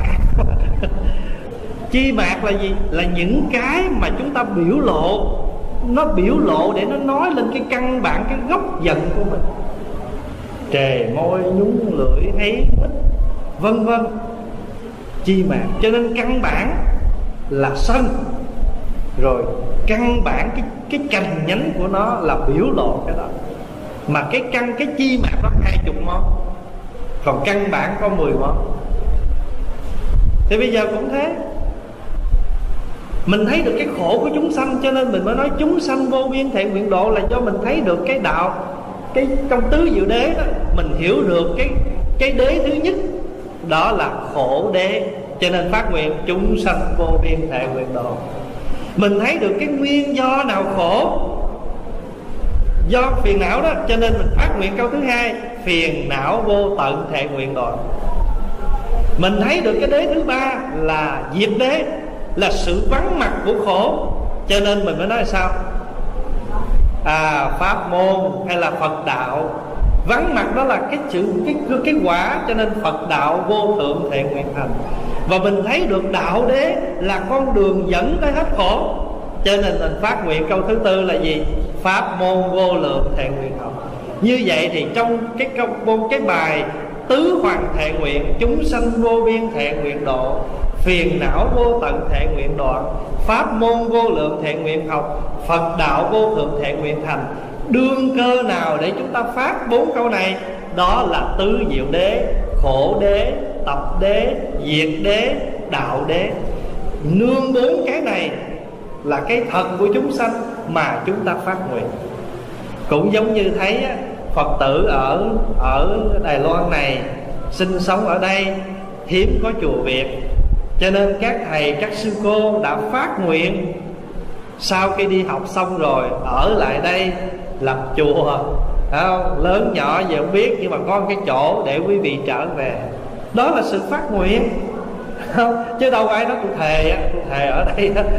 Chi mạc là gì? Là những cái mà chúng ta biểu lộ. Nó biểu lộ để nó nói lên cái căn bản, cái gốc giận của mình. Trề môi, nhún lưỡi, hay quýt, vân vân. Chi mạc. Cho nên căn bản là sân. Rồi căn bản cái, cái cành nhánh của nó là biểu lộ cái đó. Mà cái căn, cái chi mạc nó hai chục món, còn căn bản có mười món. Thì bây giờ cũng thế. Mình thấy được cái khổ của chúng sanh, cho nên mình mới nói chúng sanh vô biên thệ nguyện độ. Là do mình thấy được cái đạo, cái trong tứ diệu đế đó, mình hiểu được cái, cái đế thứ nhất, đó là khổ đế. Cho nên phát nguyện chúng sanh vô biên thệ nguyện độ. Mình thấy được cái nguyên do nào khổ, do phiền não đó, cho nên mình phát nguyện câu thứ hai, phiền não vô tận thệ nguyện độ. Mình thấy được cái đế thứ ba là diệt đế, là sự vắng mặt của khổ, cho nên mình mới nói sao? À, pháp môn hay là Phật đạo. Vắng mặt đó là cái sự cái, cái quả, cho nên Phật đạo vô thượng thệ nguyện thành. Và mình thấy được đạo đế là con đường dẫn tới hết khổ, cho nên mình phát nguyện câu thứ tư là gì? Pháp môn vô lượng thệ nguyện học. Như vậy thì trong cái câu môn cái bài tứ hoàng thệ nguyện, chúng sanh vô biên thệ nguyện độ, phiền não vô tận thệ nguyện đoạn, pháp môn vô lượng thệ nguyện học, Phật đạo vô thượng thệ nguyện thành. Đương cơ nào để chúng ta phát bốn câu này? Đó là tứ diệu đế, khổ đế, tập đế, diệt đế, đạo đế. Nương bốn cái này là cái thật của chúng sanh mà chúng ta phát nguyện. Cũng giống như thấy Phật tử ở ở Đài Loan này sinh sống ở đây, hiếm có chùa Việt, cho nên các thầy các sư cô đã phát nguyện sau khi đi học xong rồi ở lại đây lập chùa, không? Lớn nhỏ gì không biết, nhưng mà có cái chỗ để quý vị trở về. Đó là sự phát nguyện, không? Chứ đâu ai nói tôi thề á, tôi thề ở đây á.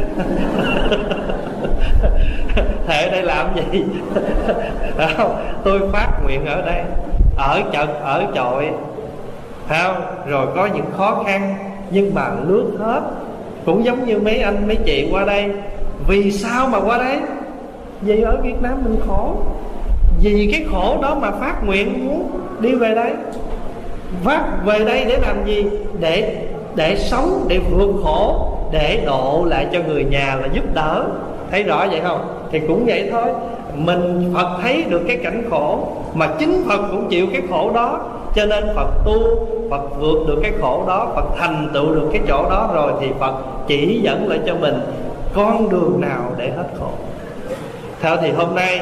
Thề ở đây làm gì? Không? Tôi phát nguyện ở đây, ở chật ở chọi, không? Rồi có những khó khăn nhưng mà lướt hết. Cũng giống như mấy anh mấy chị qua đây. Vì sao mà qua đây? Vì ở Việt Nam mình khổ, vì cái khổ đó mà phát nguyện muốn đi về đây. Phát về đây để làm gì? Để để sống, để vượt khổ, để độ lại cho người nhà, là giúp đỡ. Thấy rõ vậy không? Thì cũng vậy thôi. Mình Phật thấy được cái cảnh khổ, mà chính Phật cũng chịu cái khổ đó, cho nên Phật tu, Phật vượt được cái khổ đó, Phật thành tựu được cái chỗ đó rồi, thì Phật chỉ dẫn lại cho mình con đường nào để hết khổ. Theo thì hôm nay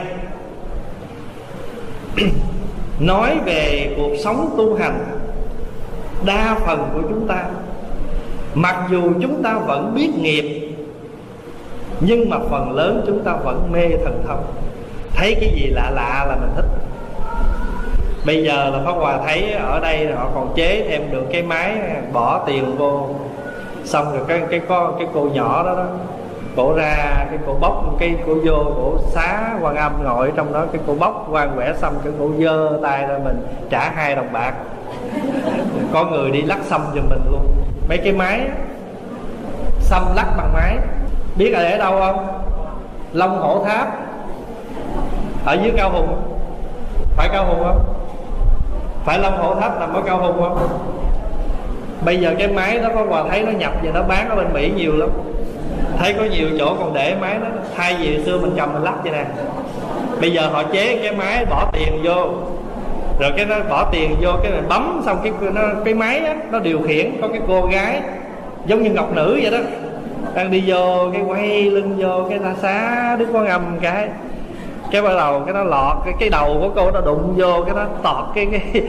nói về cuộc sống tu hành, đa phần của chúng ta, mặc dù chúng ta vẫn biết nghiệp, nhưng mà phần lớn chúng ta vẫn mê thần thông. Thấy cái gì lạ lạ là mình thích. Bây giờ là Pháp Hòa thấy ở đây họ còn chế thêm được cái máy bỏ tiền vô, xong rồi cái cái con cái cô nhỏ đó đó Cổ ra cái cổ bóc cái cổ vô cổ xá Quan Âm ngồi trong đó, cái cổ bóc quan quẻ xong cái cổ giơ tay ra mình trả hai đồng bạc. Có người đi lắc xăm giùm mình luôn. Mấy cái máy xăm lắc bằng máy, biết là để đâu không? Long Hổ Tháp ở dưới Cao Hùng. Phải Cao Hùng không? Phải Long Hổ Tháp nằm ở Cao Hùng không? Bây giờ cái máy đó có quà thấy nó nhập về nó bán ở bên Mỹ nhiều lắm. Thấy có nhiều chỗ còn để máy đó. Thay vì xưa mình cầm mình lắc vậy nè, bây giờ họ chế cái máy bỏ tiền vô, rồi cái nó bỏ tiền vô cái mình bấm xong cái nó, cái máy á, nó điều khiển. Có cái cô gái giống như ngọc nữ vậy đó, đang đi vô cái quay lưng vô cái ta xá Đức Quan Âm cái cái bắt đầu cái nó lọt cái cái đầu của cô nó đụng vô cái nó tọt cái cái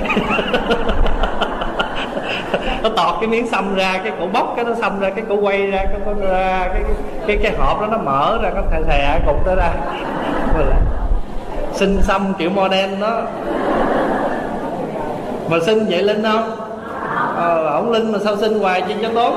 nó tọt cái miếng xăm ra, cái cổ bóc cái nó xăm ra, cái cổ quay ra cái nó ra cái cái cái hộp đó nó mở ra, nó thè thè cục đó ra. Xin xăm kiểu modern đó. Mà xin vậy Linh không? Ờ, ổng Linh mà sao xin hoài chi cho tốt.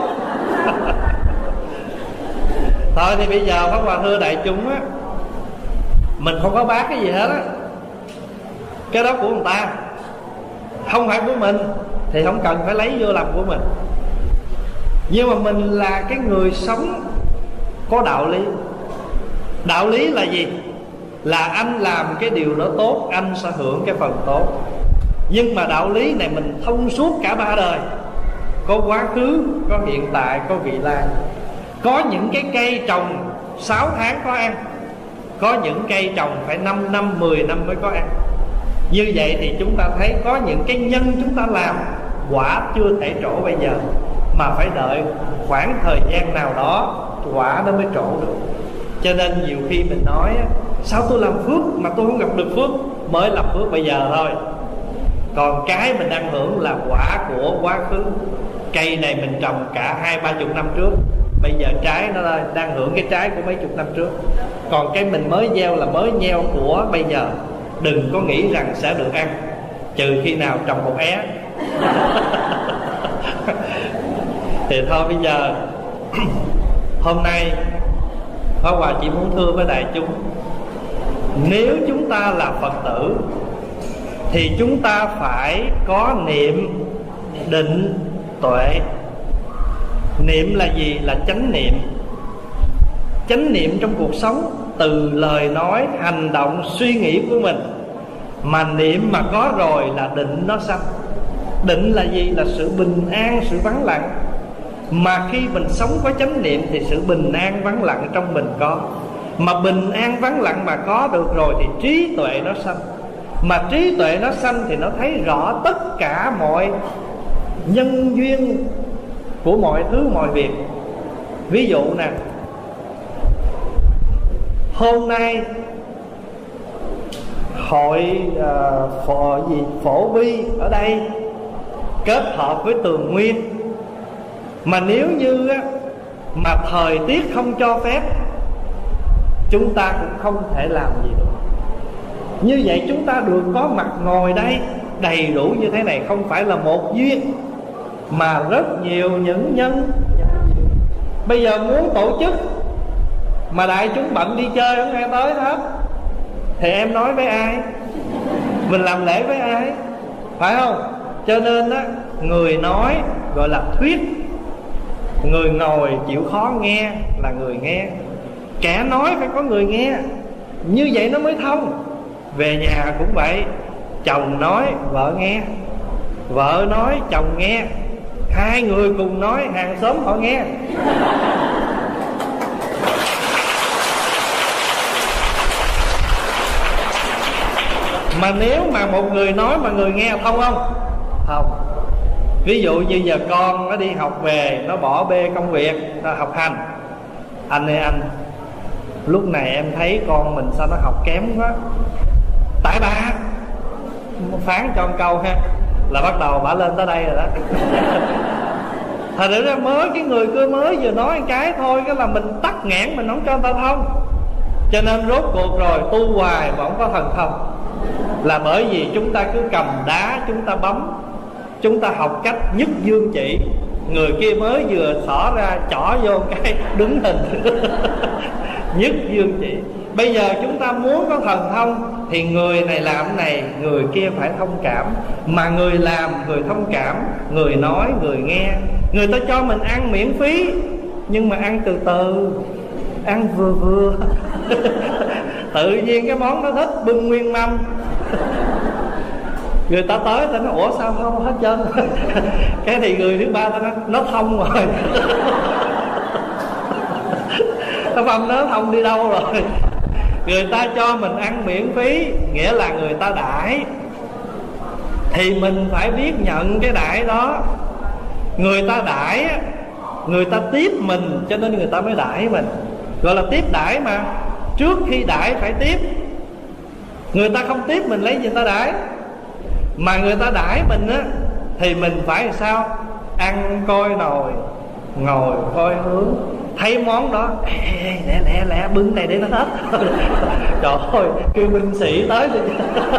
Thôi thì bây giờ Pháp Hòa thưa đại chúng á, mình không có bác cái gì hết á, cái đó của người ta, không phải của mình, thì không cần phải lấy vô làm của mình. Nhưng mà mình là cái người sống có đạo lý. Đạo lý là gì? Là anh làm cái điều đó tốt, anh sẽ hưởng cái phần tốt. Nhưng mà đạo lý này mình thông suốt cả ba đời, có quá khứ, có hiện tại, có vị lai. Có những cái cây trồng sáu tháng có ăn, có những cây trồng phải năm năm, mười năm mới có ăn. Như vậy thì chúng ta thấy có những cái nhân chúng ta làm quả chưa thể trổ bây giờ, mà phải đợi khoảng thời gian nào đó quả nó mới trổ được. Cho nên nhiều khi mình nói sao tôi làm phước mà tôi không gặp được phước, mới làm phước bây giờ thôi. Còn cái mình đang hưởng là quả của quá khứ. Cây này mình trồng cả hai ba chục năm trước, bây giờ trái nó đang hưởng cái trái của mấy chục năm trước. Còn cái mình mới gieo là mới gieo của bây giờ. Đừng có nghĩ rằng sẽ được ăn, trừ khi nào trồng một é. Thì thôi bây giờ hôm nay Pháp Hòa chỉ muốn thưa với đại chúng, nếu chúng ta là Phật tử thì chúng ta phải có niệm, định, tuệ. Niệm là gì? Là chánh niệm. Chánh niệm trong cuộc sống, từ lời nói, hành động, suy nghĩ của mình. Mà niệm mà có rồi là định nó sanh. Định là gì? Là sự bình an, sự vắng lặng. Mà khi mình sống có chánh niệm thì sự bình an vắng lặng trong mình có. Mà bình an vắng lặng mà có được rồi thì trí tuệ nó sanh. Mà trí tuệ nó sanh thì nó thấy rõ tất cả mọi nhân duyên của mọi thứ mọi việc. Ví dụ nè, hôm nay hội uh, phổ, gì, phổ vi ở đây kết hợp với Tường Nguyên, mà nếu như á, mà thời tiết không cho phép, chúng ta cũng không thể làm gì được. Như vậy chúng ta được có mặt ngồi đây đầy đủ như thế này không phải là một duyên, mà rất nhiều những nhân. Bây giờ muốn tổ chức mà đại chúng bận đi chơi không ai tới hết, thì em nói với ai? Mình làm lễ với ai? Phải không? Cho nên á, người nói gọi là thuyết, người ngồi chịu khó nghe là người nghe. Kẻ nói phải có người nghe, như vậy nó mới thông. Về nhà cũng vậy, chồng nói vợ nghe, vợ nói chồng nghe, hai người cùng nói hàng xóm họ nghe. Mà nếu mà một người nói mà người nghe thông không? Không. Ví dụ như giờ con nó đi học về, nó bỏ bê công việc, nó học hành. Anh ơi anh, lúc này em thấy con mình sao nó học kém quá, tại bà phán cho một câu ha, là bắt đầu bà lên tới đây rồi đó. Thật ra mới cái người cứ mới vừa nói một cái thôi, cái là mình tắt nghẽn, mình không cho người ta thông. Cho nên rốt cuộc rồi tu hoài mà không có thần thông, là bởi vì chúng ta cứ cầm đá chúng ta bấm, chúng ta học cách nhất dương chỉ, người kia mới vừa xỏ ra chỏ vô cái đứng hình. Nhất dương chỉ. Bây giờ chúng ta muốn có thần thông thì người này làm cái này, người kia phải thông cảm. Mà người làm, người thông cảm, người nói, người nghe. Người ta cho mình ăn miễn phí, nhưng mà ăn từ từ, ăn vừa vừa. Tự nhiên cái món nó thích bưng nguyên mâm. Người ta tới ta nói ủa sao không hết trơn. Cái thì người thứ ba ta nói nó thông rồi. Cái mâm nó thông đi đâu rồi. Người ta cho mình ăn miễn phí, nghĩa là người ta đãi, thì mình phải biết nhận cái đãi đó. Người ta đãi, người ta tiếp mình, cho nên người ta mới đãi mình. Gọi là tiếp đãi mà. Trước khi đãi phải tiếp. Người ta không tiếp mình lấy gì ta đãi. Mà người ta đãi mình á, thì mình phải làm sao? Ăn coi nồi, ngồi coi hướng. Thấy món đó, ê, ê, lẹ lẹ lẹ bưng này để nó hết. Trời ơi, kêu binh sĩ tới đi.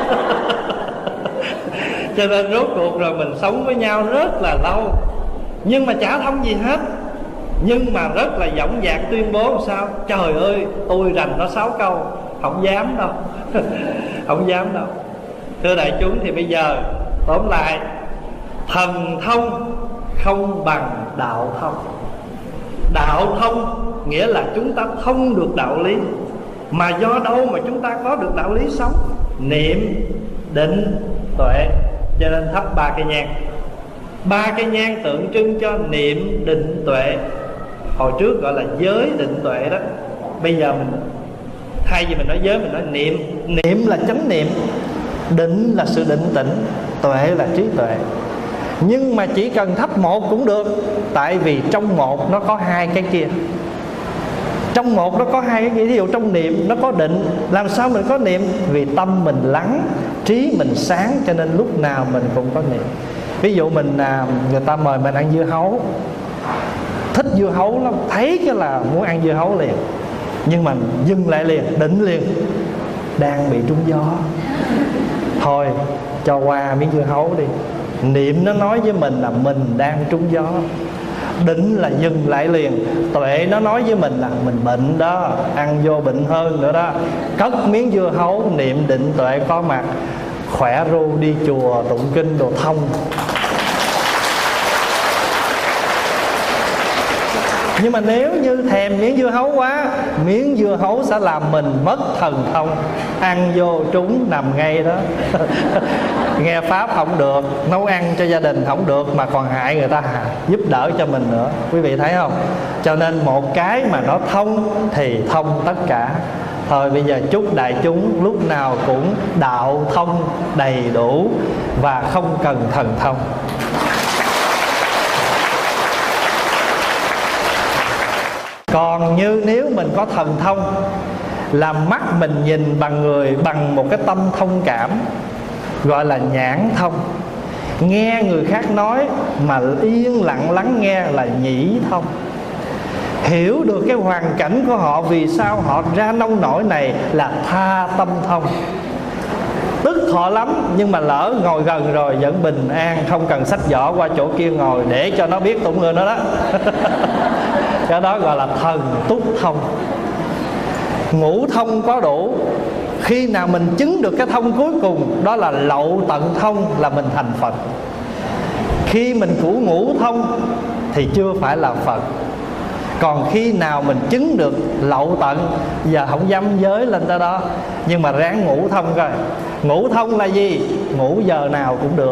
Cho nên rốt cuộc rồi mình sống với nhau rất là lâu, nhưng mà chả thông gì hết. Nhưng mà rất là dõng dạc tuyên bố làm sao? Trời ơi, tôi rành nó sáu câu. Không dám đâu. Không dám đâu. Thưa đại chúng, thì bây giờ tóm lại, thần thông không bằng đạo thông. Đạo thông nghĩa là chúng ta thông được đạo lý. Mà do đâu mà chúng ta có được đạo lý sống? Niệm, định, tuệ. Cho nên thắp ba cây nhang. Ba cây nhang tượng trưng cho niệm, định, tuệ. Hồi trước gọi là giới, định, tuệ đó. Bây giờ mình thay vì mình nói giới, mình nói niệm. Niệm là chánh niệm, định là sự định tĩnh, tuệ là trí tuệ. Nhưng mà chỉ cần thắp một cũng được. Tại vì trong một nó có hai cái kia. Trong một nó có hai cái kia. Ví dụ trong niệm nó có định. Làm sao mình có niệm? Vì tâm mình lắng, trí mình sáng, cho nên lúc nào mình cũng có niệm. Ví dụ mình người ta mời mình ăn dưa hấu, thích dưa hấu lắm, thấy cái là muốn ăn dưa hấu liền. Nhưng mà dừng lại liền, định liền. Đang bị trúng gió, thôi cho qua miếng dưa hấu đi. Niệm nó nói với mình là mình đang trúng gió. Định là dừng lại liền. Tuệ nó nói với mình là mình bệnh đó, ăn vô bệnh hơn nữa đó. Cất miếng dưa hấu, niệm định tuệ có mặt, khỏe ru đi chùa tụng kinh đồ thông. Nhưng mà nếu như thèm miếng dưa hấu quá, miếng dưa hấu sẽ làm mình mất thần thông. Ăn vô trúng nằm ngay đó. Nghe pháp không được, nấu ăn cho gia đình không được, mà còn hại người ta giúp đỡ cho mình nữa. Quý vị thấy không? Cho nên một cái mà nó thông thì thông tất cả. Thôi bây giờ chúc đại chúng lúc nào cũng đạo thông đầy đủ và không cần thần thông. Còn như nếu mình có thần thông, là mắt mình nhìn bằng người bằng một cái tâm thông cảm, gọi là nhãn thông. Nghe người khác nói mà yên lặng lắng nghe là nhĩ thông. Hiểu được cái hoàn cảnh của họ, vì sao họ ra nông nổi này là tha tâm thông. Tức họ lắm, nhưng mà lỡ ngồi gần rồi vẫn bình an, không cần xách giỏ qua chỗ kia ngồi để cho nó biết tụng người nó đó. Cái đó gọi là thần túc thông. Ngũ thông có đủ. Khi nào mình chứng được cái thông cuối cùng, đó là lậu tận thông, là mình thành Phật. Khi mình cũ ngũ thông thì chưa phải là Phật. Còn khi nào mình chứng được lậu tận, giờ không dám giới lên tới đó, nhưng mà ráng ngũ thông coi. Ngũ thông là gì? Ngủ giờ nào cũng được.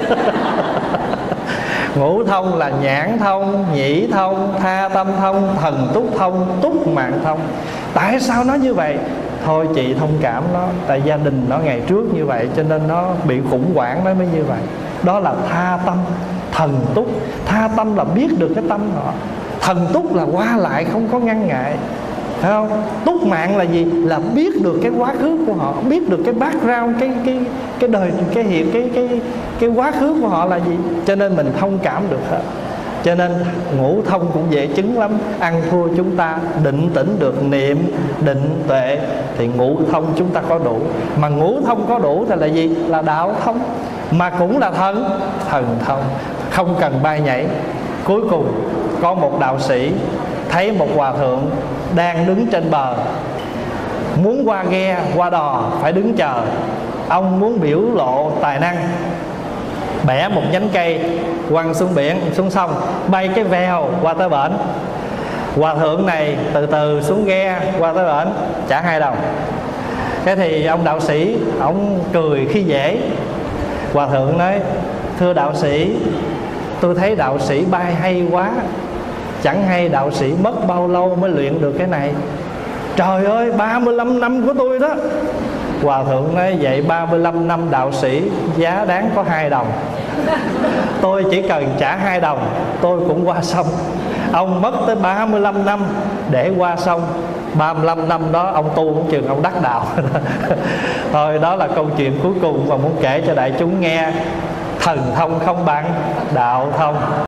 Ngũ thông là nhãn thông, nhĩ thông, tha tâm thông, thần túc thông, túc mạng thông. Tại sao nó như vậy? Thôi chị thông cảm nó, tại gia đình nó ngày trước như vậy, cho nên nó bị khủng hoảng nó mới như vậy. Đó là tha tâm, thần túc. Tha tâm là biết được cái tâm họ. Thần túc là qua lại không có ngăn ngại, phải không? Túc mạng là gì? Là biết được cái quá khứ của họ, biết được cái background, cái cái cái đời, cái hiện, cái cái cái quá khứ của họ là gì. Cho nên mình thông cảm được hết. Cho nên ngũ thông cũng dễ chứng lắm. Ăn thua chúng ta định tĩnh được niệm, định, tuệ, thì ngũ thông chúng ta có đủ. Mà ngũ thông có đủ thì là gì? Là đạo thông, mà cũng là thần thần thông. Không cần bay nhảy, Cuối cùng có một đạo sĩ thấy một hòa thượng đang đứng trên bờ, muốn qua ghe qua đò phải đứng chờ. Ông muốn biểu lộ tài năng, bẻ một nhánh cây quăng xuống biển, xuống sông, bay cái vèo qua tới bển. Hòa thượng này từ từ xuống ghe qua tới bển, trả hai đồng. Thế thì ông đạo sĩ ông cười khi dễ. Hòa thượng nói: thưa đạo sĩ, tôi thấy đạo sĩ bay hay quá, chẳng hay đạo sĩ mất bao lâu mới luyện được cái này. Trời ơi, ba mươi lăm năm của tôi đó. Hòa thượng nói: vậy ba mươi lăm năm đạo sĩ giá đáng có hai đồng. Tôi chỉ cần trả hai đồng tôi cũng qua sông. Ông mất tới ba mươi lăm năm để qua sông. Ba mươi lăm năm đó ông tu cũng chừng ông đắc đạo. Thôi, đó là câu chuyện cuối cùng mà muốn kể cho đại chúng nghe. Thần thông không bằng đạo thông.